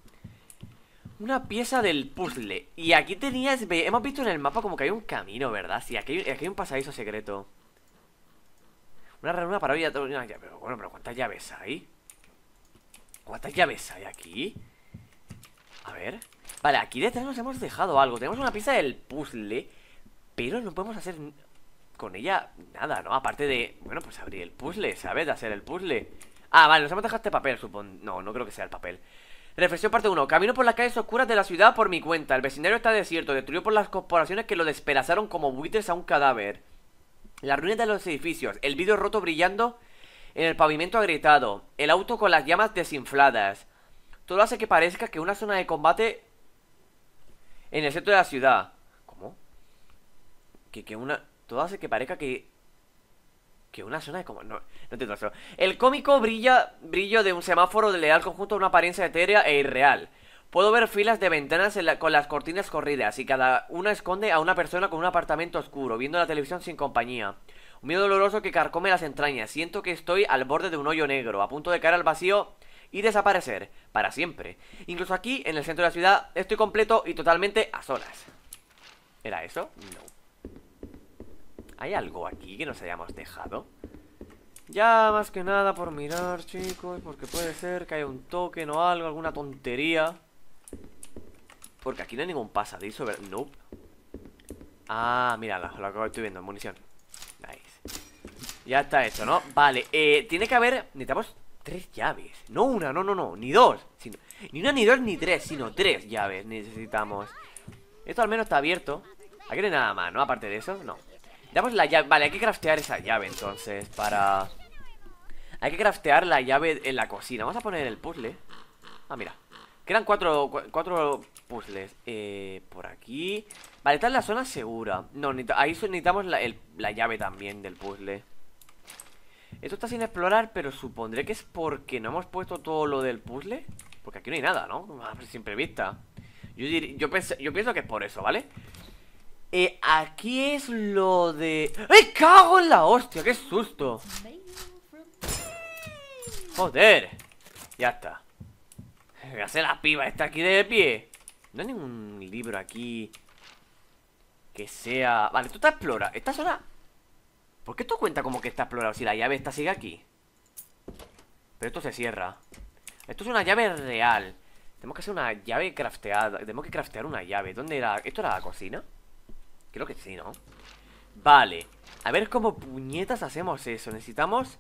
Una pieza del puzzle. Y aquí tenías... Hemos visto en el mapa como que hay un camino, ¿verdad? Sí, aquí hay, aquí hay un pasadizo secreto. Una ranura para hoy. Pero bueno, pero ¿cuántas llaves hay? ¿Cuántas llaves hay aquí? A ver. Vale, aquí detrás nos hemos dejado algo. Tenemos una pieza del puzzle, pero no podemos hacer con ella nada, ¿no? Aparte de... Bueno, pues abrir el puzzle, ¿sabes? De hacer el puzzle. Ah, vale, nos hemos dejado este papel, supongo. No, no creo que sea el papel. Reflexión parte uno. Camino por las calles oscuras de la ciudad por mi cuenta. El vecindario está desierto, destruido por las corporaciones que lo despedazaron como buitres a un cadáver. Las ruinas de los edificios. El vidrio roto brillando en el pavimento agrietado. El auto con las llamas desinfladas. Todo hace que parezca que una zona de combate en el centro de la ciudad. ¿Cómo? Que, que una... Todo hace que parezca que... Que una zona de combate... No, no entiendo eso. El cómico brilla, brillo de un semáforo le da al conjunto una apariencia etérea e irreal. Puedo ver filas de ventanas en la, con las cortinas corridas y cada una esconde a una persona con un apartamento oscuro, viendo la televisión sin compañía. Un miedo doloroso que carcome las entrañas. Siento que estoy al borde de un hoyo negro, a punto de caer al vacío y desaparecer para siempre. Incluso aquí, en el centro de la ciudad, estoy completo y totalmente a solas. ¿Era eso? No. ¿Hay algo aquí que nos hayamos dejado? Ya más que nada por mirar, chicos, porque puede ser que haya un token o algo, alguna tontería. Porque aquí no hay ningún pasadizo, ¿verdad? Nope. Ah, mírala, lo que estoy viendo, munición. Nice. Ya está hecho, ¿no? Vale, eh, tiene que haber... Necesitamos tres llaves. No una, no, no, no, ni dos sino... Ni una, ni dos, ni tres, sino tres llaves necesitamos. Esto al menos está abierto. Aquí no hay nada más, ¿no? Aparte de eso, no. Damos la llave, vale, hay que craftear esa llave entonces. Para... Hay que craftear la llave en la cocina. Vamos a poner el puzzle. Ah, mira, quedan cuatro, cu cuatro puzzles. eh, Por aquí. Vale, esta es la zona segura. No, ahí necesitamos la, el, la llave también del puzzle. Esto está sin explorar, pero supondré que es porque no hemos puesto todo lo del puzzle. Porque aquí no hay nada, ¿no? A simple vista. Yo, dir, yo, pense, yo pienso que es por eso, ¿vale? Eh, aquí es lo de... ¡Ay, cago en la hostia! ¡Qué susto! ¡Joder! Ya está. ¿Qué hace la piba esta aquí de pie? No hay ningún libro aquí que sea... Vale, esto está explorado. Esta zona... ¿Por qué esto cuenta como que está explorado si la llave esta sigue aquí? Pero esto se cierra. Esto es una llave real. Tenemos que hacer una llave crafteada. Tenemos que craftear una llave. ¿Dónde era? ¿Esto era la cocina? Creo que sí, ¿no? Vale. A ver cómo puñetas hacemos eso. Necesitamos...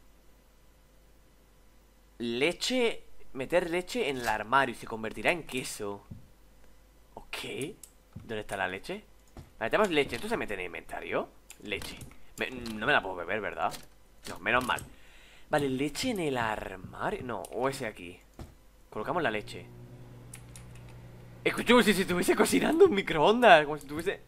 Leche... Meter leche en el armario y se convertirá en queso. Ok. ¿Dónde está la leche? Vale, tenemos leche. ¿Esto se mete en el inventario? Leche. Me, no me la puedo beber, ¿verdad? No, menos mal. Vale, leche en el armario. No, o ese aquí. Colocamos la leche. Escucho como si se estuviese cocinando un microondas. Como si estuviese...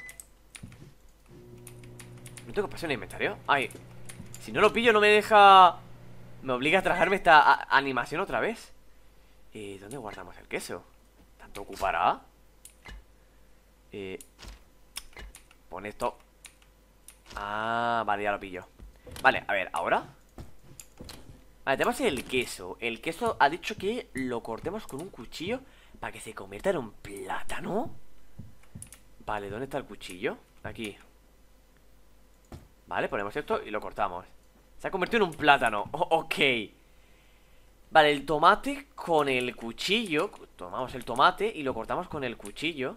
¿No tengo espacio en el inventario? Ay, si no lo pillo no me deja... Me obliga a tragarme esta a animación otra vez. ¿Y eh, dónde guardamos el queso? ¿Tanto ocupará? Eh... Pon esto. Ah, vale, ya lo pillo. Vale, a ver, ¿ahora? Vale, tenemos el queso. El queso ha dicho que lo cortemos con un cuchillo para que se convierta en un plátano. Vale, ¿dónde está el cuchillo? Aquí. Vale, ponemos esto y lo cortamos. Se ha convertido en un plátano. Oh, ok. Vale, el tomate con el cuchillo. Tomamos el tomate y lo cortamos con el cuchillo.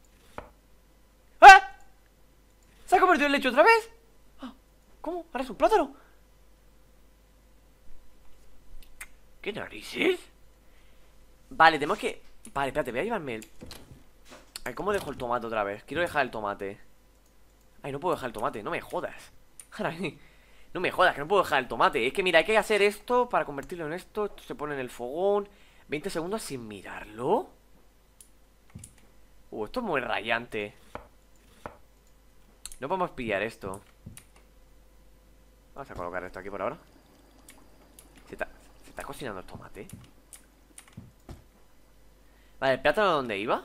¡Ah! ¿Se ha convertido en leche otra vez? ¿Cómo? ¿Ahora es un plátano? ¿Qué narices? Vale, tenemos que... Vale, espérate, voy a llevarme el... Ay, ¿cómo dejo el tomate otra vez? Quiero dejar el tomate. Ay, no puedo dejar el tomate, no me jodas. No me jodas, que no puedo dejar el tomate. Es que mira, hay que hacer esto para convertirlo en esto. Esto se pone en el fogón. veinte segundos sin mirarlo. Uh, esto es muy rayante. No podemos pillar esto. Vamos a colocar esto aquí por ahora. Se está, se está cocinando el tomate. Vale, ¿el plátano dónde iba?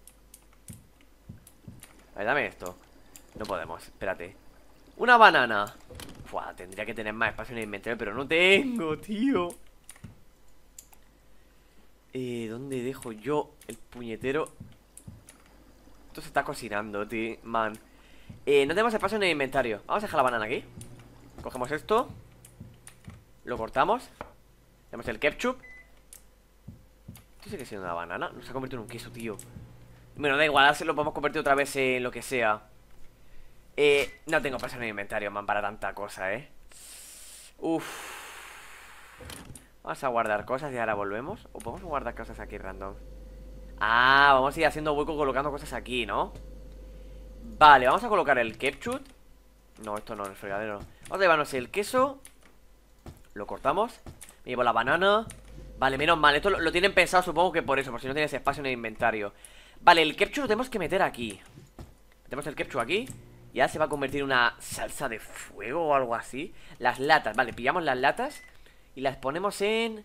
Vale, dame esto. No podemos, espérate. Una banana. Buah, tendría que tener más espacio en el inventario, pero no tengo, tío. Eh, ¿dónde dejo yo el puñetero? Esto se está cocinando, tío, man. Eh, no tenemos espacio en el inventario. Vamos a dejar la banana aquí. Cogemos esto. Lo cortamos. Tenemos el ketchup. Esto sigue siendo una banana. Nos ha convertido en un queso, tío. Bueno, da igual, ahora se lo podemos convertir otra vez en lo que sea. Eh, no tengo espacio en el inventario, man, para tanta cosa, eh. Uf. Vamos a guardar cosas y ahora volvemos. O podemos guardar cosas aquí random. Ah, vamos a ir haciendo hueco colocando cosas aquí, ¿no? Vale, vamos a colocar el ketchup. No, esto no, el fregadero no. Vamos a llevarnos el queso. Lo cortamos. Me llevo la banana. Vale, menos mal, esto lo, lo tienen pensado, supongo que por eso, por si no tienes espacio en el inventario. Vale, el ketchup lo tenemos que meter aquí. Metemos el ketchup aquí. Ya se va a convertir en una salsa de fuego o algo así. Las latas, vale, pillamos las latas y las ponemos en...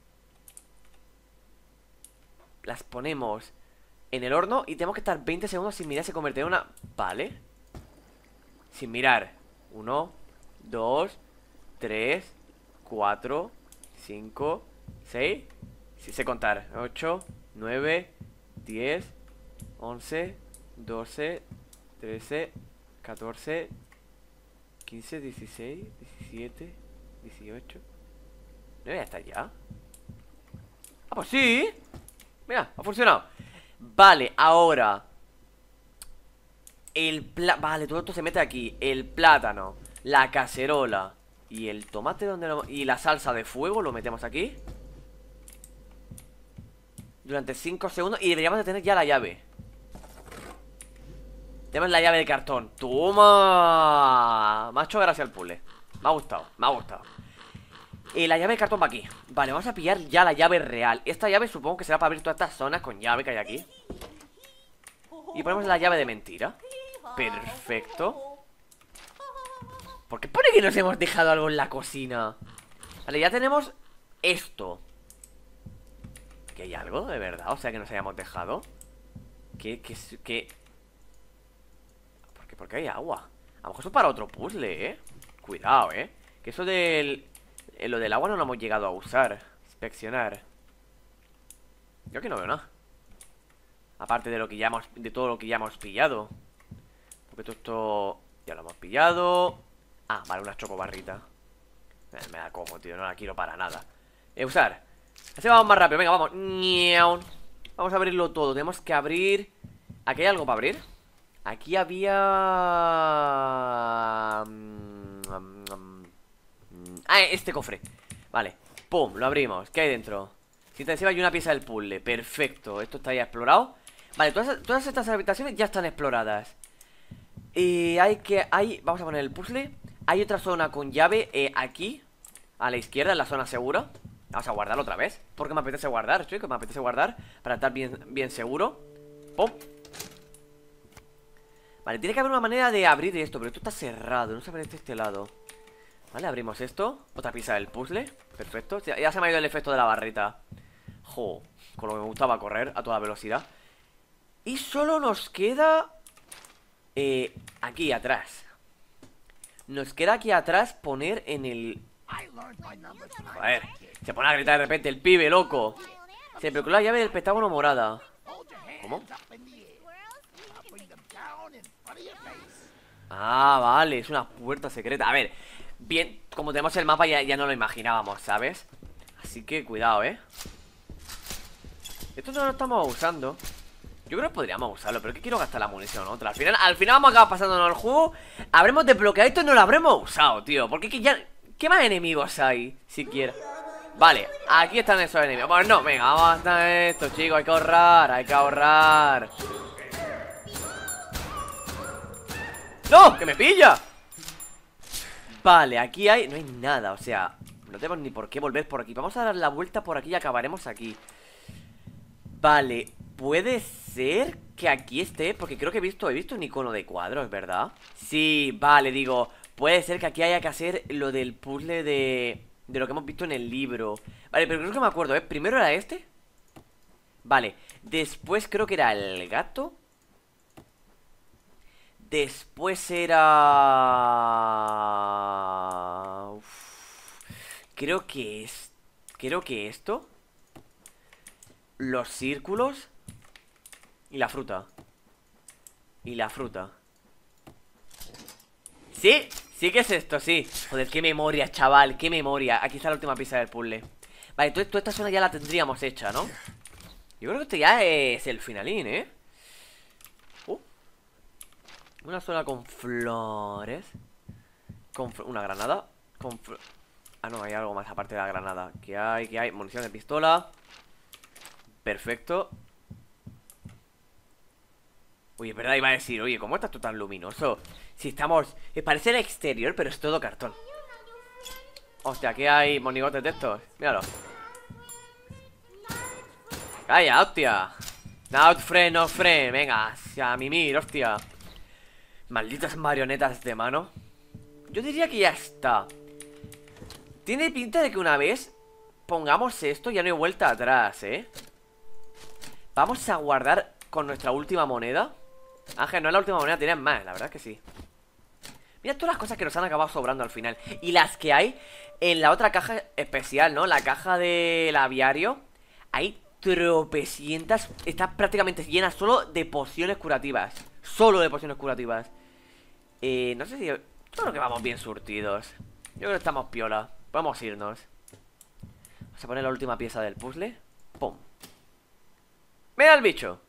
Las ponemos en el horno y tenemos que estar veinte segundos sin mirar. Se convierte en una... Vale. Sin mirar. Uno, dos, tres, cuatro, cinco, seis. Sí sé contar. Ocho, nueve, diez, once, doce, trece, catorce, quince, dieciséis, diecisiete, dieciocho. ¿No ya está ya? Ah, pues sí. Mira, ha funcionado. Vale, ahora el pla... Vale, todo esto se mete aquí. El plátano, la cacerola y el tomate donde lo... y la salsa de fuego lo metemos aquí durante cinco segundos. Y deberíamos de tener ya la llave. Tenemos la llave de cartón. ¡Toma! Me ha hecho gracia el puzzle. Me ha gustado, me ha gustado. Eh, la llave de cartón va aquí. Vale, vamos a pillar ya la llave real. Esta llave supongo que será para abrir todas estas zonas con llave que hay aquí. Y ponemos la llave de mentira. Perfecto. ¿Por qué pone que nos hemos dejado algo en la cocina? Vale, ya tenemos esto. ¿Que hay algo de verdad? O sea, que nos hayamos dejado. ¿Qué? ¿Qué? ¿Qué? ¿Por qué? ¿Por qué hay agua? A lo mejor eso es para otro puzzle, ¿eh? Cuidado, ¿eh? Que eso del... Eh, lo del agua no lo hemos llegado a usar. Inspeccionar. Yo aquí no veo nada. Aparte de lo que ya hemos... De todo lo que ya hemos pillado. Porque todo esto... Ya lo hemos pillado. Ah, vale, una chocobarrita. Me, me da como, tío. No la quiero para nada. Eh, usar. Así vamos más rápido. Venga, vamos. Vamos a abrirlo todo. Tenemos que abrir... ¿Aquí hay algo para abrir? Aquí había... Ah, este cofre. Vale, pum, lo abrimos. ¿Qué hay dentro? Si te decía, hay una pieza del puzzle. Perfecto, esto está ya explorado. Vale, todas, todas estas habitaciones ya están exploradas. Y hay que... Hay, vamos a poner el puzzle. Hay otra zona con llave eh, aquí a la izquierda, en la zona segura. Vamos a guardarlo otra vez, porque me apetece guardar, chicos, me apetece guardar para estar bien, bien seguro. Pum. Vale, tiene que haber una manera de abrir esto, pero esto está cerrado, no se abre de este lado. Vale, abrimos esto. Otra pieza del puzzle. Perfecto. Ya se me ha ido el efecto de la barrita. Jo, con lo que me gustaba correr a toda velocidad. Y solo nos queda... Eh, aquí atrás. Nos queda aquí atrás poner en el... Joder, se pone a gritar de repente el pibe, loco. Se perculó la llave del pentágono morada. ¿Cómo? Ah, vale, es una puerta secreta. A ver, bien, como tenemos el mapa ya, ya no lo imaginábamos, ¿sabes? Así que cuidado, ¿eh? Esto no lo estamos usando. Yo creo que podríamos usarlo, pero es que quiero gastar la munición en otra. Al final, al final vamos a acabar pasándonos el juego. Habremos desbloqueado esto y no lo habremos usado, tío. Porque que ya... ¿Qué más enemigos hay? Siquiera. Vale, aquí están esos enemigos. Pues no, venga, vamos a gastar esto, chicos. Hay que ahorrar, hay que ahorrar. ¡No! ¡Que me pilla! Vale, aquí hay... No hay nada, o sea... No tenemos ni por qué volver por aquí. Vamos a dar la vuelta por aquí y acabaremos aquí. Vale, puede ser que aquí esté, porque creo que he visto, he visto un icono de cuadros, ¿verdad? Sí, vale, digo, puede ser que aquí haya que hacer lo del puzzle de... De lo que hemos visto en el libro. Vale, pero creo que me acuerdo, ¿eh? Primero era este. Vale, después creo que era el gato. Después era... Uf. Creo que es... Creo que esto... los círculos y la fruta. Y la fruta. ¿Sí? Sí que es esto, sí. Joder, qué memoria, chaval, qué memoria. Aquí está la última pieza del puzzle. Vale, toda, toda esta zona ya la tendríamos hecha, ¿no? Yo creo que este ya es el finalín, ¿eh? Uh. Una zona con flores. Con fl una granada. Con fl Ah, no, hay algo más aparte de la granada. ¿Qué hay? ¿Qué hay? Munición de pistola. Perfecto. Oye, es verdad, iba a decir, oye, ¿cómo está esto tan luminoso? Si estamos... eh, parece el exterior, pero es todo cartón. Hostia, aquí hay monigotes de estos. Míralo. ¡Calla, hostia! Not friend, no friend. Venga, a mimir, hostia. Malditas marionetas de mano. Yo diría que ya está. Tiene pinta de que una vez pongamos esto ya no hay vuelta atrás, ¿eh? Vamos a guardar con nuestra última moneda. Ángel, no es la última moneda, tienes más, la verdad es que sí. Mira todas las cosas que nos han acabado sobrando al final. Y las que hay en la otra caja especial, ¿no? La caja del aviario. Hay tropecientas. Está prácticamente llena solo de pociones curativas. Solo de pociones curativas. Eh, no sé si... Yo creo que vamos bien surtidos. Yo creo que estamos piola. Vamos a irnos. Vamos a poner la última pieza del puzzle. ¡Pum! ¡Mira el bicho!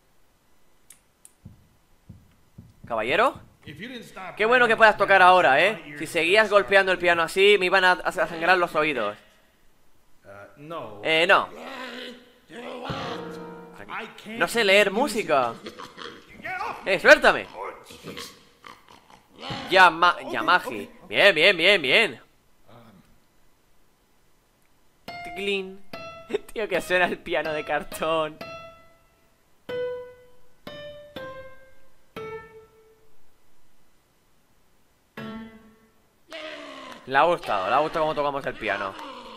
Caballero. Qué bueno que puedas tocar ahora, ¿eh? Si seguías golpeando el piano así, me iban a, a sangrar los oídos. Eh, no. No sé leer música. Eh, suéltame. Yama Yamaji. Bien, bien, bien, bien. Ticlin. Tío, que suena el piano de cartón. Le ha gustado, le ha gustado cómo tocamos el piano.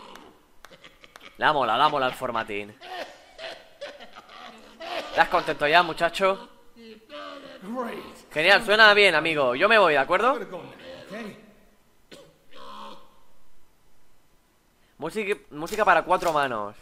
La mola, la mola el formatín. ¿Estás contento ya, muchacho? Genial, suena bien, amigo. Yo me voy, ¿de acuerdo? Música, música para cuatro manos.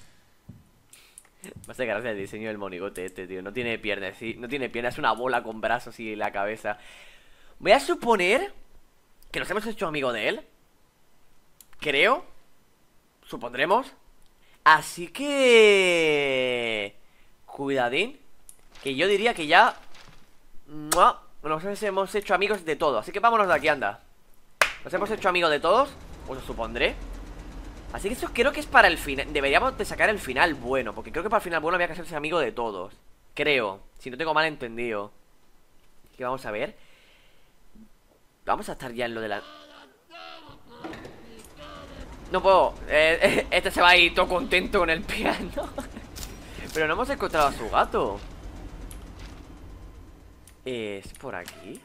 Me hace gracia el diseño del monigote este, tío. No tiene piernas, sí. No tiene piernas, es una bola con brazos y la cabeza. Voy a suponer que nos hemos hecho amigo de él. Creo. Supondremos. Así que... Cuidadín. Que yo diría que ya... ¡Mua! Nos hemos hecho amigos de todos. Así que vámonos de aquí, anda. Nos hemos hecho amigos de todos. Os lo supondré. Así que eso creo que es para el final. Deberíamos de sacar el final bueno. Porque creo que para el final bueno había que hacerse amigo de todos. Creo. Si no tengo mal entendido. Así que vamos a ver. Vamos a estar ya en lo de la... No puedo. eh, Este se va a ir todo contento con el piano. Pero no hemos encontrado a su gato. ¿Es por aquí?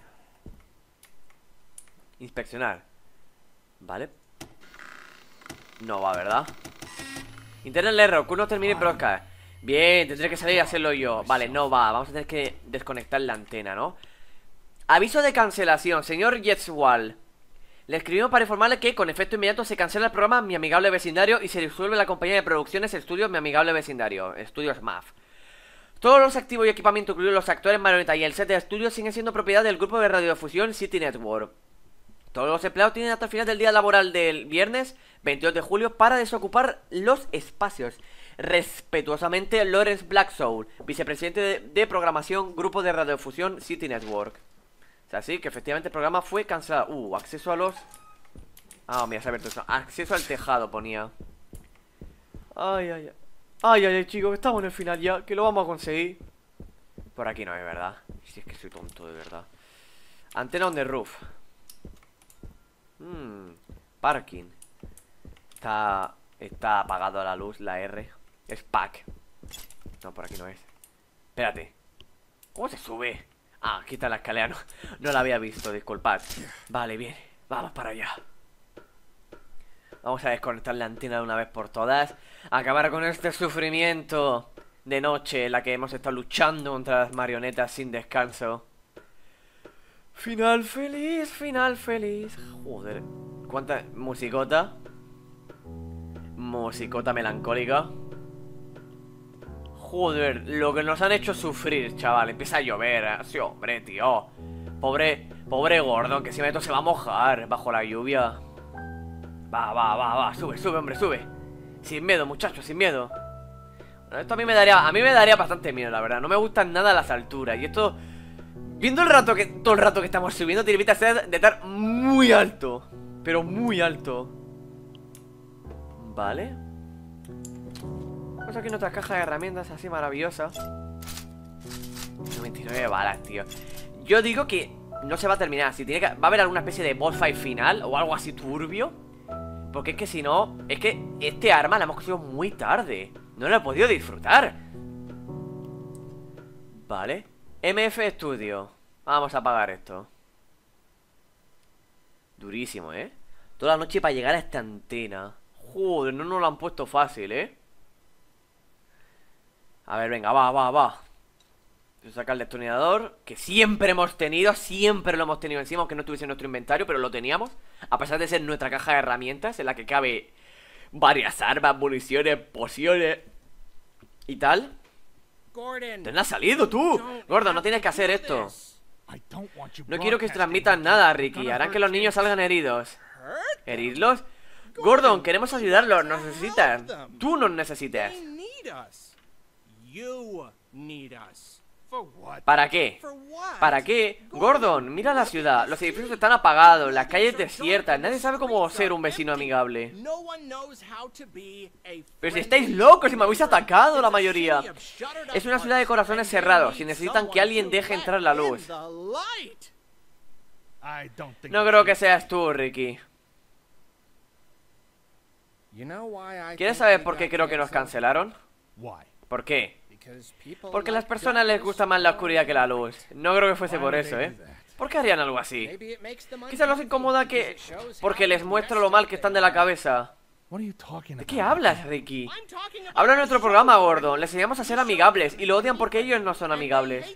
Inspeccionar. Vale. No va, ¿verdad? Internet error, que no termine broadcast. Bien, tendré que salir y hacerlo yo. Vale, no va, vamos a tener que desconectar la antena, ¿no? Aviso de cancelación, señor Jetswall. Le escribimos para informarle que con efecto inmediato se cancela el programa Mi Amigable Vecindario y se disuelve la compañía de producciones Estudios Mi Amigable Vecindario, Estudios M A F. Todos los activos y equipamiento, incluidos los actores marioneta y el set de estudios, siguen siendo propiedad del grupo de radiodifusión City Network. Todos los empleados tienen hasta el final del día laboral del viernes veintidós de julio para desocupar los espacios. Respetuosamente, Lawrence Blacksoul, vicepresidente de, de programación, grupo de radiodifusión City Network. O sea, sí, que efectivamente el programa fue cancelado. Uh, acceso a los... Ah, mira, se ha abierto eso. Acceso al tejado ponía. Ay, ay, ay. Ay, ay, ay, chicos, que estamos en el final ya. Que lo vamos a conseguir. Por aquí no es, ¿verdad? Si es que soy tonto, de verdad. Antena on the roof. Hmm, parking. Está... Está apagado la luz, la R. Es pack. No, por aquí no es. Espérate. ¿Cómo se sube? Ah, aquí está la escalera. No, no la había visto, disculpad. Vale, bien. Vamos para allá. Vamos a desconectar la antena de una vez por todas. Acabar con este sufrimiento de noche en la que hemos estado luchando contra las marionetas sin descanso. Final feliz, final feliz. Joder. ¿Cuánta musicota? Musicota melancólica. Joder, lo que nos han hecho sufrir, chaval. Empieza a llover, ¿eh? Sí, hombre, tío. Pobre, pobre Gordon, que si meto se va a mojar bajo la lluvia. Va, va, va, va, sube, sube, hombre, sube. Sin miedo, muchachos, sin miedo. Bueno, esto a mí me daría, a mí me daría bastante miedo, la verdad. No me gustan nada las alturas. Y esto, viendo el rato que, todo el rato que estamos subiendo, tiene pinta de estar muy alto. Pero muy alto. Vale. Vamos aquí nuestra caja de herramientas así maravillosa. noventa y nueve balas, tío. Yo digo que no se va a terminar así. Tiene que, va a haber alguna especie de boss fight final o algo así turbio. Porque es que si no, es que este arma la hemos cogido muy tarde. No la he podido disfrutar. Vale. M F Studio. Vamos a apagar esto. Durísimo, ¿eh? Toda la noche para llegar a esta antena. Joder, no nos lo han puesto fácil, ¿eh? A ver, venga, va, va, va. Voy a sacar el destornillador, que siempre hemos tenido, siempre lo hemos tenido encima, aunque no estuviese en nuestro inventario, pero lo teníamos. A pesar de ser nuestra caja de herramientas, en la que cabe varias armas, municiones, pociones y tal. Gordon, ¿Te has salido tú? Gordon, no tienes que hacer esto. No quiero que transmitan nada, Ricky. Harán que los niños salgan heridos. ¿Herirlos? Gordon, queremos ayudarlos, nos necesitan. Tú nos necesitas. ¿Para qué? ¿Para qué? Gordon, mira la ciudad. Los edificios están apagados, las calles desiertas. Nadie sabe cómo ser un vecino amigable. Pero si estáis locos, si me habéis atacado la mayoría. Es una ciudad de corazones cerrados. Si necesitan que alguien deje entrar la luz. No creo que seas tú, Ricky. ¿Quieres saber por qué creo que nos cancelaron? ¿Por qué? Porque a las personas les gusta más la oscuridad que la luz. No creo que fuese por eso, ¿eh? ¿Por qué harían algo así? Quizás los incomoda que... porque les muestro lo mal que están de la cabeza. ¿De qué hablas, Ricky? Habla en nuestro programa, Gordon. Les enseñamos a ser amigables y lo odian porque ellos no son amigables.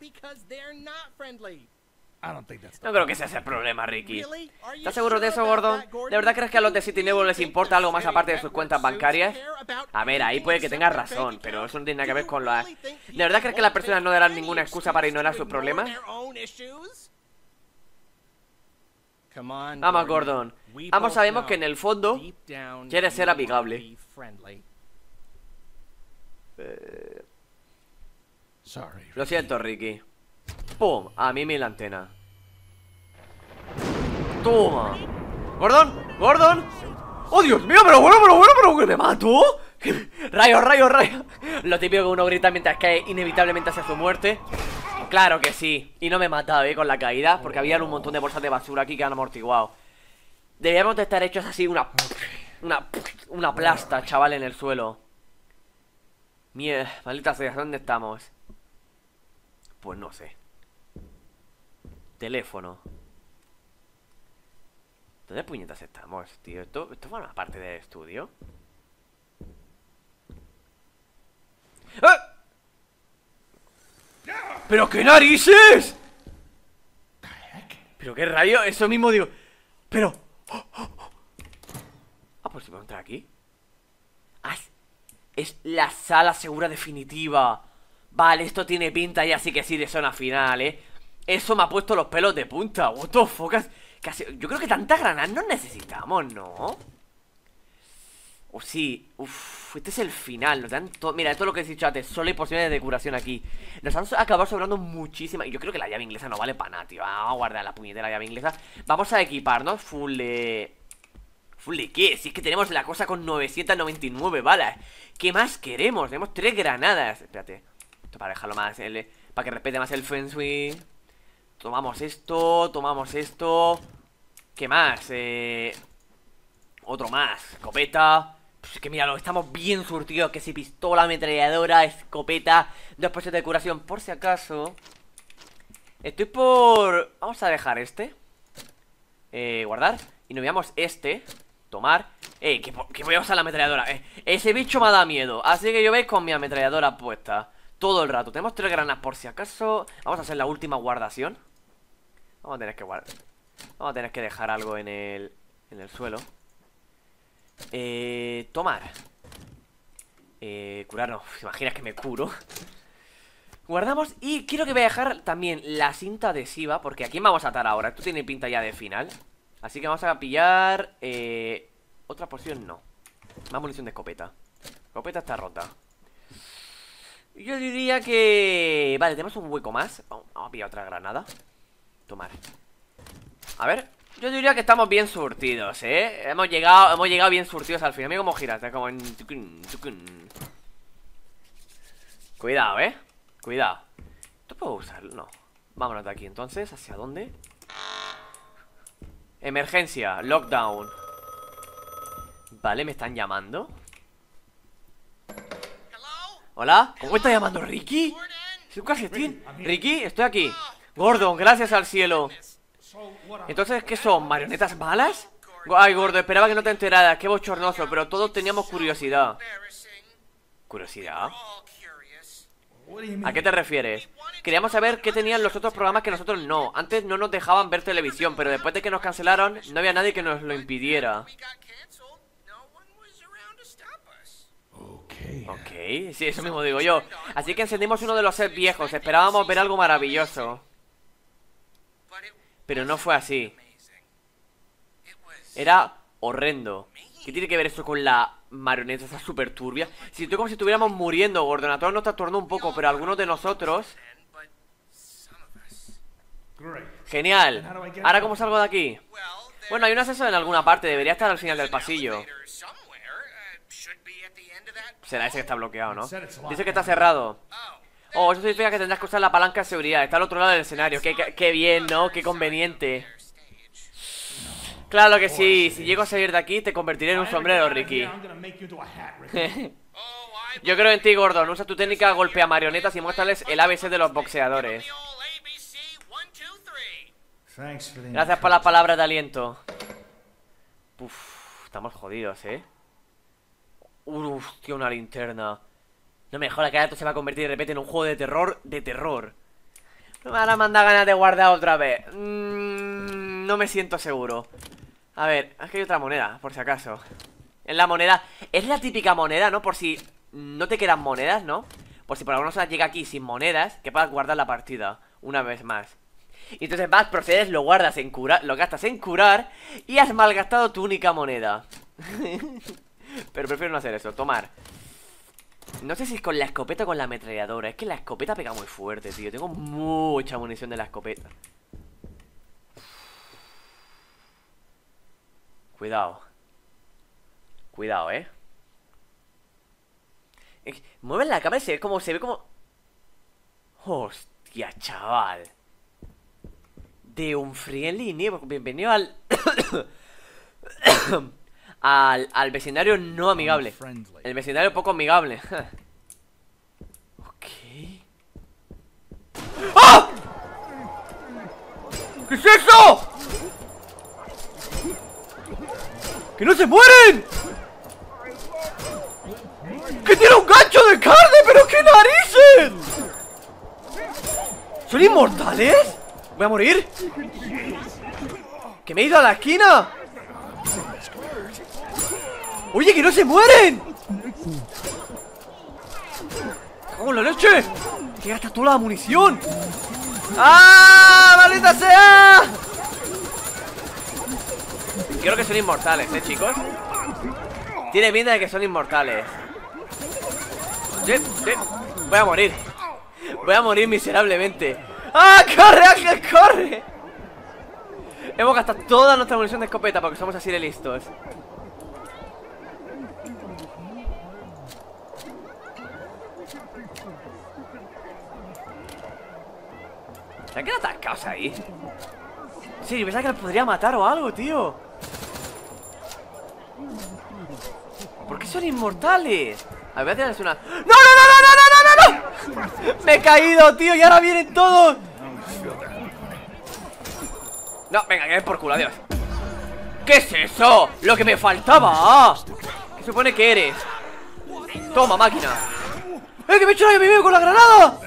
No creo que ese sea el problema, Ricky. ¿Estás seguro de eso, Gordon? ¿De verdad crees que a los de City Neville les importa algo más aparte de sus cuentas bancarias? A ver, ahí puede que tengas razón, pero eso no tiene nada que ver con la... ¿De verdad crees que las personas no darán ninguna excusa para ignorar sus problemas? Vamos, Gordon. Ambos sabemos que en el fondo quieres ser amigable. Eh... Lo siento, Ricky. ¡Pum! A mí me la antena. ¡Toma! ¡Gordon! ¡Gordon! ¡Oh, Dios mío! ¡Pero bueno, pero bueno, pero que me mato! ¡Rayos, rayos, rayos! Lo típico que uno grita mientras cae inevitablemente hacia su muerte. Claro que sí. Y no me he matado, ¿eh? Con la caída. Porque había un montón de bolsas de basura aquí que han amortiguado. Deberíamos de estar hechos así una... Una... Una plasta, chaval, en el suelo. Mierda, maldita sea, ¿dónde estamos? Pues no sé. Teléfono. ¿Dónde puñetas estamos, tío? ¿Esto, esto forma parte del estudio? ¡Ah! ¿Pero qué narices? ¿Pero qué rayo? Eso mismo digo. Pero... ¡Oh, oh, oh! Ah, pues si puedo entrar aquí. Ah, es, es la sala segura definitiva. Vale, esto tiene pinta ya sí que sí de zona final, ¿eh? Eso me ha puesto los pelos de punta. What the fuck? Casi... Yo creo que tantas granadas no necesitamos, ¿no? O sí. Uff, este es el final. Nos dan todo... Mira, esto es lo que he dicho antes. Solo hay posibilidades de curación aquí. Nos han acabado sobrando muchísimas. Y yo creo que la llave inglesa no vale para nada, tío. Vamos a guardar la puñetera llave inglesa. Vamos a equiparnos full de... ¿Full de qué? Si es que tenemos la cosa con novecientas noventa y nueve balas. ¿Qué más queremos? Tenemos tres granadas. Espérate. Esto para dejarlo más... El... Para que respete más el feng shui. Tomamos esto. Tomamos esto. ¿Qué más? Eh... Otro más. Escopeta. Pues que míralo, estamos bien surtidos. Que si pistola, ametralladora, escopeta, dos puestos de curación. Por si acaso. Estoy por... Vamos a dejar este. Eh, guardar. Y nos veamos este. Tomar. Eh, que, que voy a usar la ametralladora. Eh, ese bicho me da miedo. Así que yo veis con mi ametralladora puesta todo el rato. Tenemos tres granadas por si acaso. Vamos a hacer la última guardación. Vamos a tener que guardar. Vamos a tener que dejar algo en el... En el suelo. Eh... Tomar. Eh, curarnos, ¿te imaginas que me curo? Guardamos y quiero que voy a dejar también la cinta adhesiva, porque aquí me vamos a atar ahora. Esto tiene pinta ya de final. Así que vamos a pillar eh, otra poción, no. Más munición de escopeta. La escopeta está rota. Yo diría que... Vale, tenemos un hueco más. Vamos a pillar otra granada. Tomar. A ver, yo diría que estamos bien surtidos, ¿eh? Hemos llegado, hemos llegado bien surtidos al final. Mira cómo giras, ¿eh? Como en... Cuidado, ¿eh? Cuidado. ¿Esto puedo usarlo? No. Vámonos de aquí entonces. ¿Hacia dónde? Emergencia, lockdown. Vale, me están llamando. Hola, ¿cómo me está llamando Ricky? ¿Es un calcetín? Ricky, estoy aquí. Gordon, gracias al cielo. Entonces, ¿qué son? ¿Marionetas malas? Ay, gordo, esperaba que no te enteraras. Qué bochornoso, pero todos teníamos curiosidad. ¿Curiosidad? ¿A qué te refieres? Queríamos saber qué tenían los otros programas que nosotros no. Antes no nos dejaban ver televisión, pero después de que nos cancelaron, no había nadie que nos lo impidiera. Ok, sí, eso mismo digo yo. Así que encendimos uno de los sets viejos. Esperábamos ver algo maravilloso, pero no fue así. Era horrendo. ¿Qué tiene que ver esto con la marioneta esa súper turbia? Si estoy como si estuviéramos muriendo, Gordon. A todos nos trastornó un poco, pero algunos de nosotros... Genial. ¿Ahora cómo salgo de aquí? Bueno, hay un ascensor en alguna parte. Debería estar al final del pasillo. Será ese que está bloqueado, ¿no? Dice que está cerrado. Oh, eso significa que tendrás que usar la palanca de seguridad. Está al otro lado del escenario. Qué, qué, qué bien, ¿no? Qué conveniente. Claro que sí. Si llego a salir de aquí, te convertiré en un sombrero, Ricky. Yo creo en ti, Gordon. Usa tu técnica, golpea marionetas y muéstrales el A B C de los boxeadores. Gracias por las palabras de aliento. Uf, estamos jodidos, ¿eh? Uf, tío, una linterna. No me jodas que esto se va a convertir de repente en un juego de terror. De terror. No me van a mandar ganas de guardar otra vez. mm, No me siento seguro. A ver, es que hay otra moneda, por si acaso. Es la moneda, es la típica moneda, ¿no? Por si no te quedan monedas, ¿no? Por si por alguna cosa llega aquí sin monedas, que puedas guardar la partida una vez más. Y entonces vas, procedes, lo guardas en curar, lo gastas en curar y has malgastado tu única moneda. Pero prefiero no hacer eso, tomar. No sé si es con la escopeta o con la ametralladora. Es que la escopeta pega muy fuerte, tío. Tengo mucha munición de la escopeta. Cuidado. Cuidado, eh Mueven la cámara y se ve como, se ve como... Hostia, chaval. De un friendly neighborhood. Bienvenido al... al, al vecindario no amigable. El vecindario poco amigable. Ok. ¡Ah! ¿Qué es eso? ¡Que no se mueren! ¡Que tiene un gancho de carne! ¡Pero qué narices! ¿Son inmortales? ¿Voy a morir? ¿Que me he ido a la esquina? ¡Oye, que no se mueren! ¡Cago en la leche! ¡Que gasta toda la munición! ¡Ah! ¡Maldita sea! Creo que son inmortales, ¿eh, chicos? Tiene pinta de que son inmortales. Sí, sí. Voy a morir. Voy a morir miserablemente. ¡Ah! ¡Corre, Ángel, corre! Hemos gastado toda nuestra munición de escopeta porque somos así de listos. ¿Se han quedado atascados ahí? Sí, yo pensaba que los podría matar o algo, tío. ¿Por qué son inmortales? A ver, voy a tirarles una... ¡No, no, no, no, no, no, no, no! Me he caído, tío, y ahora vienen todos. No, venga, que ven por culo, adiós. ¿Qué es eso? Lo que me faltaba. ¿Qué supone que eres? Toma, máquina. ¡Eh, que me he hecho daño a mí mismo con la granada!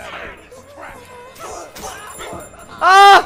¡Ah!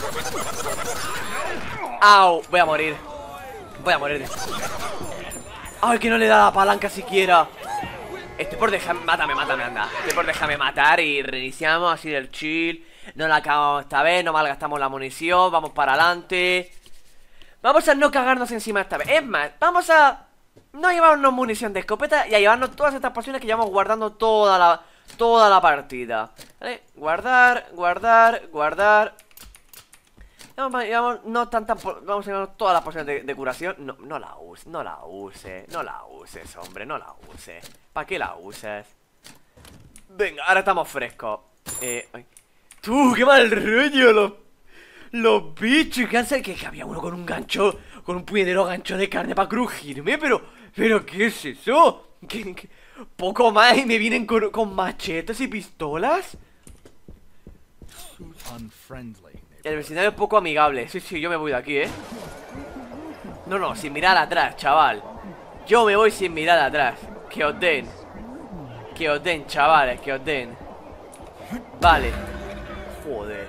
¡Au! Voy a morir. Voy a morir. Ay, que no le da la palanca siquiera. Estoy por dejarme... Mátame, mátame, anda. Estoy por dejarme matar y reiniciamos así del chill. No la acabamos esta vez, no malgastamos la munición. Vamos para adelante. Vamos a no cagarnos encima esta vez. Es más, vamos a no llevarnos munición de escopeta y a llevarnos todas estas pociones que llevamos guardando toda la, toda la partida. ¿Vale? Guardar, guardar, guardar. Vamos, llevamos, no tantas, vamos a llevarnos todas las pociones de, de curación. No, no la uses, no la uses, no la uses, hombre, no la uses. ¿Para qué la uses? Venga, ahora estamos frescos. Eh, ay. Tú, qué mal rollo, los, los bichos. Que, han, que, que había uno con un gancho, con un puñetero gancho de carne para crujirme. Pero, pero, ¿qué es eso? ¿Qué, qué? Poco más y me vienen con, con machetes y pistolas. El vecindario es poco amigable. Sí, sí, yo me voy de aquí, ¿eh? No, no, sin mirar atrás, chaval. Yo me voy sin mirar atrás. Que os den. Que os den, chavales, que os den. Vale. Joder.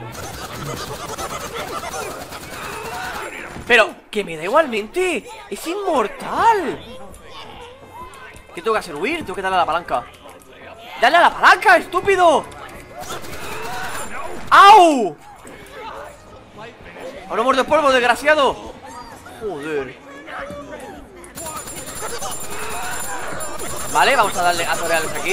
Pero, que me da igualmente. Es inmortal. ¿Qué tengo que hacer? ¿Huir? Tengo que darle a la palanca. ¡Dale a la palanca, estúpido! ¡Au! ¡Ahora muerto polvo, desgraciado! Joder. Vale, vamos a darle a torearles aquí.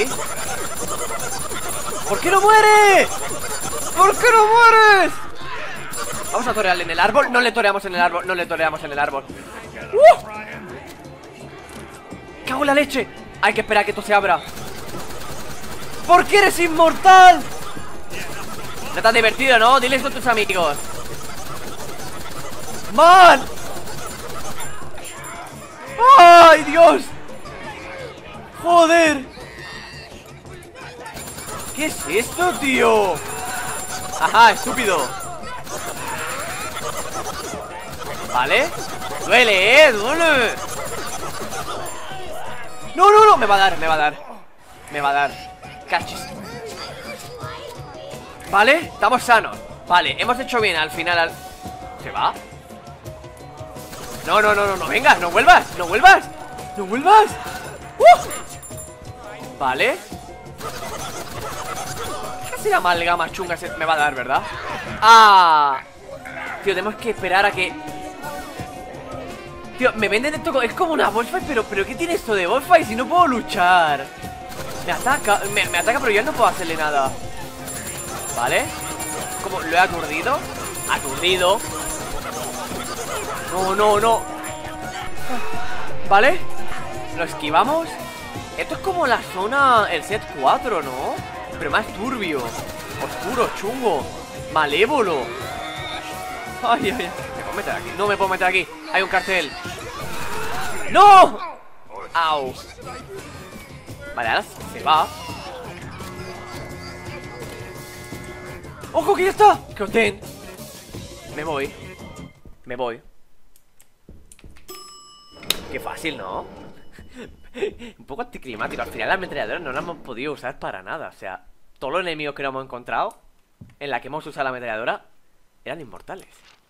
¿Por qué no muere? ¿Por qué no mueres? Vamos a torearle en el árbol. No le toreamos en el árbol, no le toreamos en el árbol. ¡Uh! ¡Cago en la leche! Hay que esperar a que esto se abra. ¿Por qué eres inmortal? No estás divertido, ¿no? Diles a tus amigos. ¡Man! ¡Ay, Dios! ¡Joder! ¿Qué es esto, tío? ¡Ajá, estúpido! Vale. Duele, eh, duele. No, no, no, me va a dar, me va a dar. Me va a dar. Cachis. Vale, estamos sanos. Vale, hemos hecho bien al final al... ¿Se va? No, no, no, no, no vengas, no vuelvas, no vuelvas. No vuelvas. ¡Uh! Vale. Casi la amalgama chunga se me va a dar, ¿verdad? ¡Ah! Tío, tenemos que esperar a que... Tío, me venden esto como... Es como una boss fight, pero, pero ¿qué tiene esto de boss fight si no puedo luchar? Me ataca, me, me ataca, pero yo no puedo hacerle nada. Vale. ¿Cómo? ¿Lo he aturdido? Aturdido. No, no, no. Vale. Lo esquivamos. Esto es como la zona... El set cuatro, ¿no? Pero más turbio. Oscuro, chungo. Malévolo. Ay, ay, ay. ¿Me puedo meter aquí? No me puedo meter aquí. Hay un cartel. ¡No! Au. Vale, ahora se va. ¡Ojo que ya está! ¡Que os den! Me voy. Me voy. Qué fácil, ¿no? Un poco anticlimático. Al final la ametralladora no la hemos podido usar para nada. O sea, todos los enemigos que no hemos encontrado en la que hemos usado la ametralladora eran inmortales.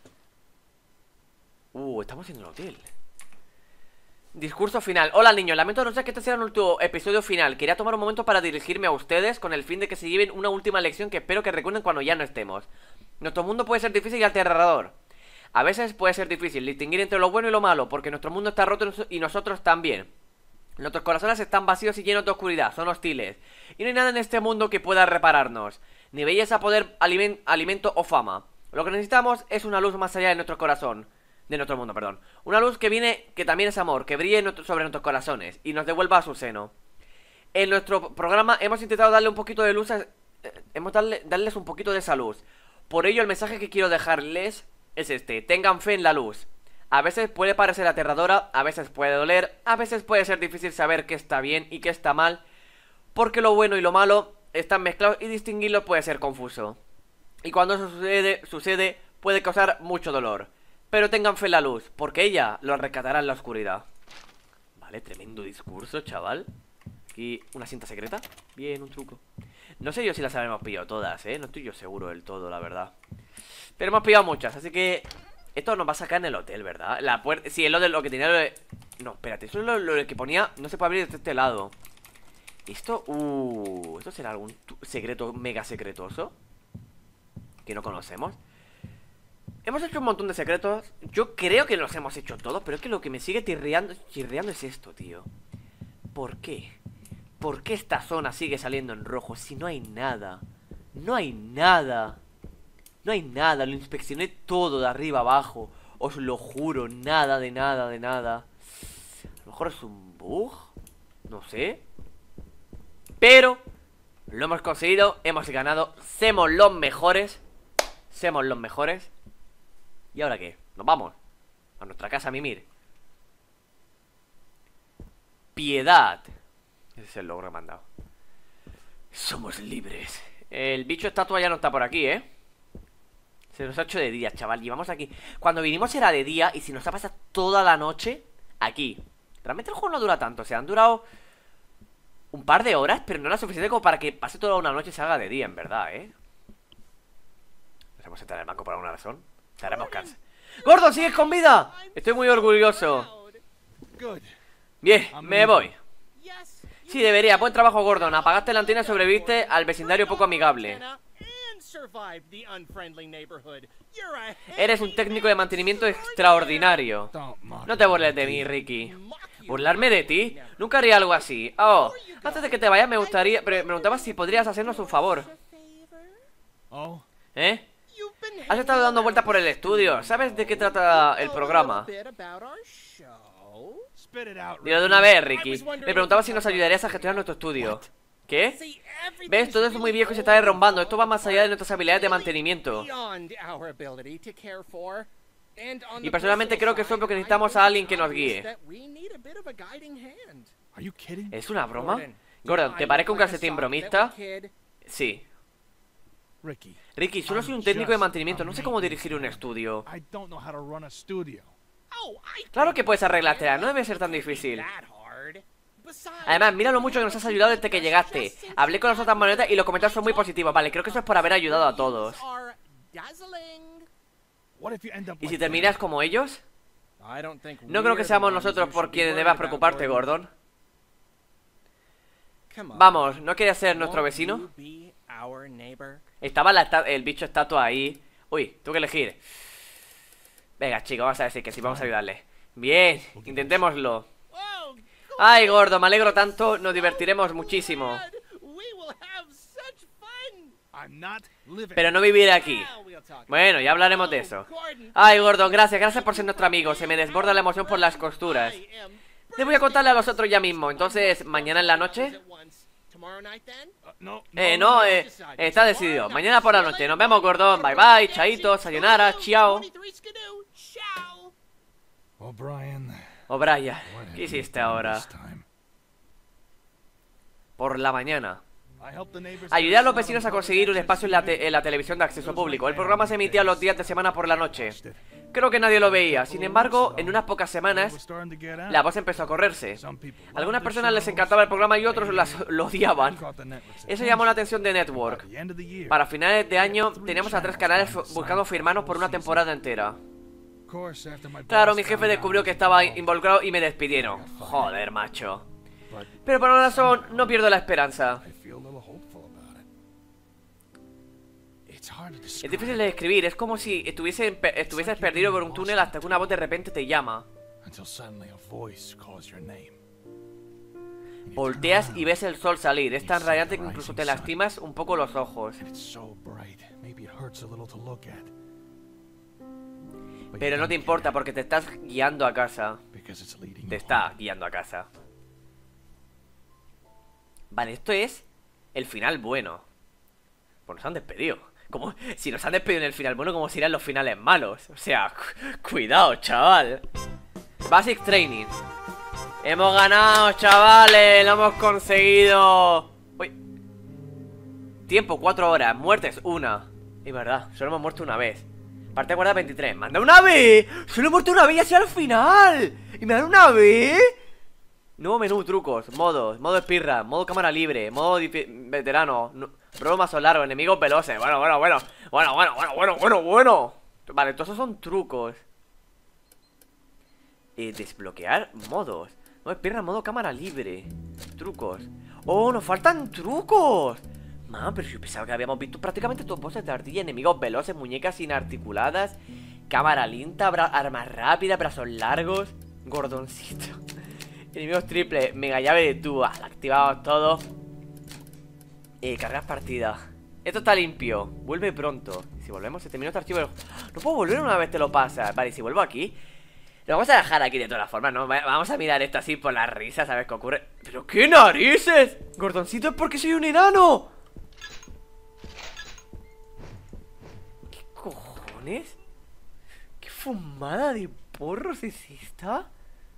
Uh, estamos en el hotel. Discurso final. Hola niños, lamento anunciar que este será el último episodio final. Quería tomar un momento para dirigirme a ustedes con el fin de que se lleven una última lección que espero que recuerden cuando ya no estemos. Nuestro mundo puede ser difícil y aterrador. A veces puede ser difícil distinguir entre lo bueno y lo malo, porque nuestro mundo está roto y nosotros también. Nuestros corazones están vacíos y llenos de oscuridad, son hostiles. Y no hay nada en este mundo que pueda repararnos. Ni belleza, poder, aliment alimento o fama. Lo que necesitamos es una luz más allá de nuestro corazón. De nuestro mundo, perdón. Una luz que viene, que también es amor, que brille nuestro, sobre nuestros corazones y nos devuelva a su seno. En nuestro programa hemos intentado darle un poquito de luz a, eh, Hemos darle, darles un poquito de esa luz. Por ello el mensaje que quiero dejarles es este: tengan fe en la luz. A veces puede parecer aterradora, a veces puede doler, a veces puede ser difícil saber qué está bien y qué está mal, porque lo bueno y lo malo están mezclados y distinguirlo puede ser confuso. Y cuando eso sucede, sucede puede causar mucho dolor. Pero tengan fe en la luz, porque ella los rescatará en la oscuridad. Vale, tremendo discurso, chaval. Aquí, una cinta secreta. Bien, un truco. No sé yo si las habremos pillado todas, ¿eh? No estoy yo seguro del todo, la verdad. Pero hemos pillado muchas, así que... Esto nos va a sacar en el hotel, ¿verdad? La puerta... Sí, es lo de lo que tenía... Lo de... No, espérate, eso es lo, lo que ponía... No se puede abrir desde este lado. Esto... Uh... ¿Esto será algún secreto mega secretoso? Que no conocemos. Hemos hecho un montón de secretos. Yo creo que los hemos hecho todos. Pero es que lo que me sigue tirreando, chirriando es esto, tío. ¿Por qué? ¿Por qué esta zona sigue saliendo en rojo si no hay nada? No hay nada. No hay nada, lo inspeccioné todo de arriba abajo. Os lo juro, nada de nada de nada. A lo mejor es un bug. No sé. Pero lo hemos conseguido, hemos ganado. Somos los mejores. Somos los mejores. ¿Y ahora qué? Nos vamos a nuestra casa a mimir. Piedad. Ese es el logro que me han dado. Somos libres. El bicho estatua ya no está por aquí, ¿eh? Se nos ha hecho de día, chaval. Llevamos aquí. Cuando vinimos era de día. Y si nos ha pasado toda la noche aquí. Realmente el juego no dura tanto. O sea, han durado un par de horas, pero no era suficiente como para que pase toda una noche y se haga de día, en verdad, ¿eh? Nos hemos sentado en el banco por alguna razón. Estaremos cansados. ¡Gordon, sigues con vida! Estoy muy orgulloso. Bien, me voy. Sí, debería. Buen trabajo, Gordon. Apagaste la antena y sobreviviste al vecindario poco amigable. Eres un técnico de mantenimiento extraordinario. No te burles de mí, Ricky. ¿Burlarme de ti? Nunca haría algo así. Oh, antes de que te vayas me gustaría... Pero me preguntaba si podrías hacernos un favor. ¿Eh? Has estado dando vueltas por el estudio. ¿Sabes de qué trata el programa? Dilo de una vez, Ricky. Me preguntaba si nos ayudarías a gestionar nuestro estudio. ¿Qué? ¿Ves? Todo eso es muy viejo y se está derrumbando. Esto va más allá de nuestras habilidades de mantenimiento. Y personalmente creo que es obvio que necesitamos a alguien que nos guíe. ¿Es una broma? Gordon, ¿te parezco un calcetín bromista? Sí. Ricky, solo soy un técnico de mantenimiento. No sé cómo dirigir un estudio. Claro que puedes arreglártela, no debe ser tan difícil. Además, mira lo mucho que nos has ayudado desde que llegaste. Hablé con las otras monedas y los comentarios son muy positivos. Vale, creo que eso es por haber ayudado a todos. ¿Y si terminas como ellos? No creo que seamos nosotros por quienes debas preocuparte, Gordon. Vamos, ¿no quieres ser nuestro vecino? Estaba la el bicho estatua ahí. Uy, tengo que elegir. Venga, chicos, vamos a decir que sí, vamos a ayudarle. Bien, intentémoslo. Ay, gordo, me alegro tanto. Nos divertiremos muchísimo. Pero no viviré aquí. Bueno, ya hablaremos de eso. Ay, Gordon, gracias, gracias por ser nuestro amigo. Se me desborda la emoción por las costuras. Le voy a contarle a los otros ya mismo. Entonces, ¿mañana en la noche? Eh, no, eh, está decidido. Mañana por la noche. Nos vemos, Gordon. Bye bye, chaito, sayonara, chao. O'Brien, ¿qué hiciste ahora? Por la mañana. Ayudé a los vecinos a conseguir un espacio en la, te en la televisión de acceso público. El programa se emitía los días de semana por la noche. Creo que nadie lo veía. Sin embargo, en unas pocas semanas la voz empezó a correrse. A algunas personas les encantaba el programa y otros las, lo odiaban. Eso llamó la atención de Network. Para finales de año teníamos a tres canales buscando firmarnos por una temporada entera. Claro, mi jefe descubrió que estaba involucrado y me despidieron. Joder, macho. Pero por una razón no pierdo la esperanza. Es difícil de describir, es como si estuviese, estuvieses perdido por un túnel hasta que una voz de repente te llama. Volteas y ves el sol salir, es tan radiante que incluso te lastimas un poco los ojos. Pero no te importa porque te estás guiando a casa. Te está guiando a casa. Vale, esto es el final bueno. Pues nos han despedido. Como si nos han despedido en el final bueno, como si eran los finales malos. O sea, cu cuidado, chaval. Basic Training. Hemos ganado, chavales. Lo hemos conseguido. Uy. Tiempo, cuatro horas. Muertes, una. Es verdad, solo hemos muerto una vez. Parte de guarda veintitrés. ¡Manda una vez! Solo he muerto una vez y así al final. ¿Y me dan una vez? Nuevo menú, trucos, modos, modo espirra, modo cámara libre, modo veterano, no, bromas o largo, enemigos veloces. Bueno, bueno, bueno, bueno, bueno, bueno, bueno, bueno, bueno. Vale, todos esos son trucos. eh, desbloquear modos. No, espera, modo cámara libre. Trucos. ¡Oh, nos faltan trucos! Man, pero yo pensaba que habíamos visto prácticamente todos bosses de ardilla. Enemigos veloces, muñecas inarticuladas, cámara lenta, armas rápidas, brazos largos, gordoncito. Enemigos triple, mega llave de tubo. Activamos todo. Eh, cargas partida. Esto está limpio, vuelve pronto. Y si volvemos se terminó este archivo. No puedo volver una vez te lo pasas. Vale, y si vuelvo aquí, lo vamos a dejar aquí de todas formas, ¿no? Vamos a mirar esto así por las risas, a ver qué ocurre. ¡Pero qué narices! Gordoncito, es porque soy un enano. ¿Qué cojones? ¿Qué fumada de porros es esta?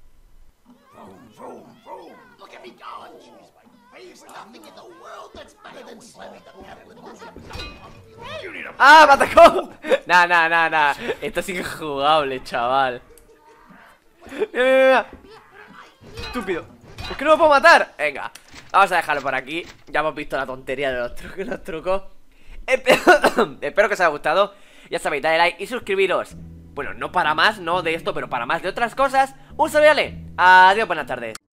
¡Ah, me atacó! Nah, nah, nah, nah. Esto sí que es jugable, chaval. Mira, mira, mira. Estúpido. ¿Es que no lo puedo matar? Venga, vamos a dejarlo por aquí. Ya hemos visto la tontería de los trucos, los trucos. Espero, espero que os haya gustado. Ya sabéis, dale like y suscribiros. Bueno, no para más, no de esto, pero para más de otras cosas. Un saludo, adiós, buenas tardes.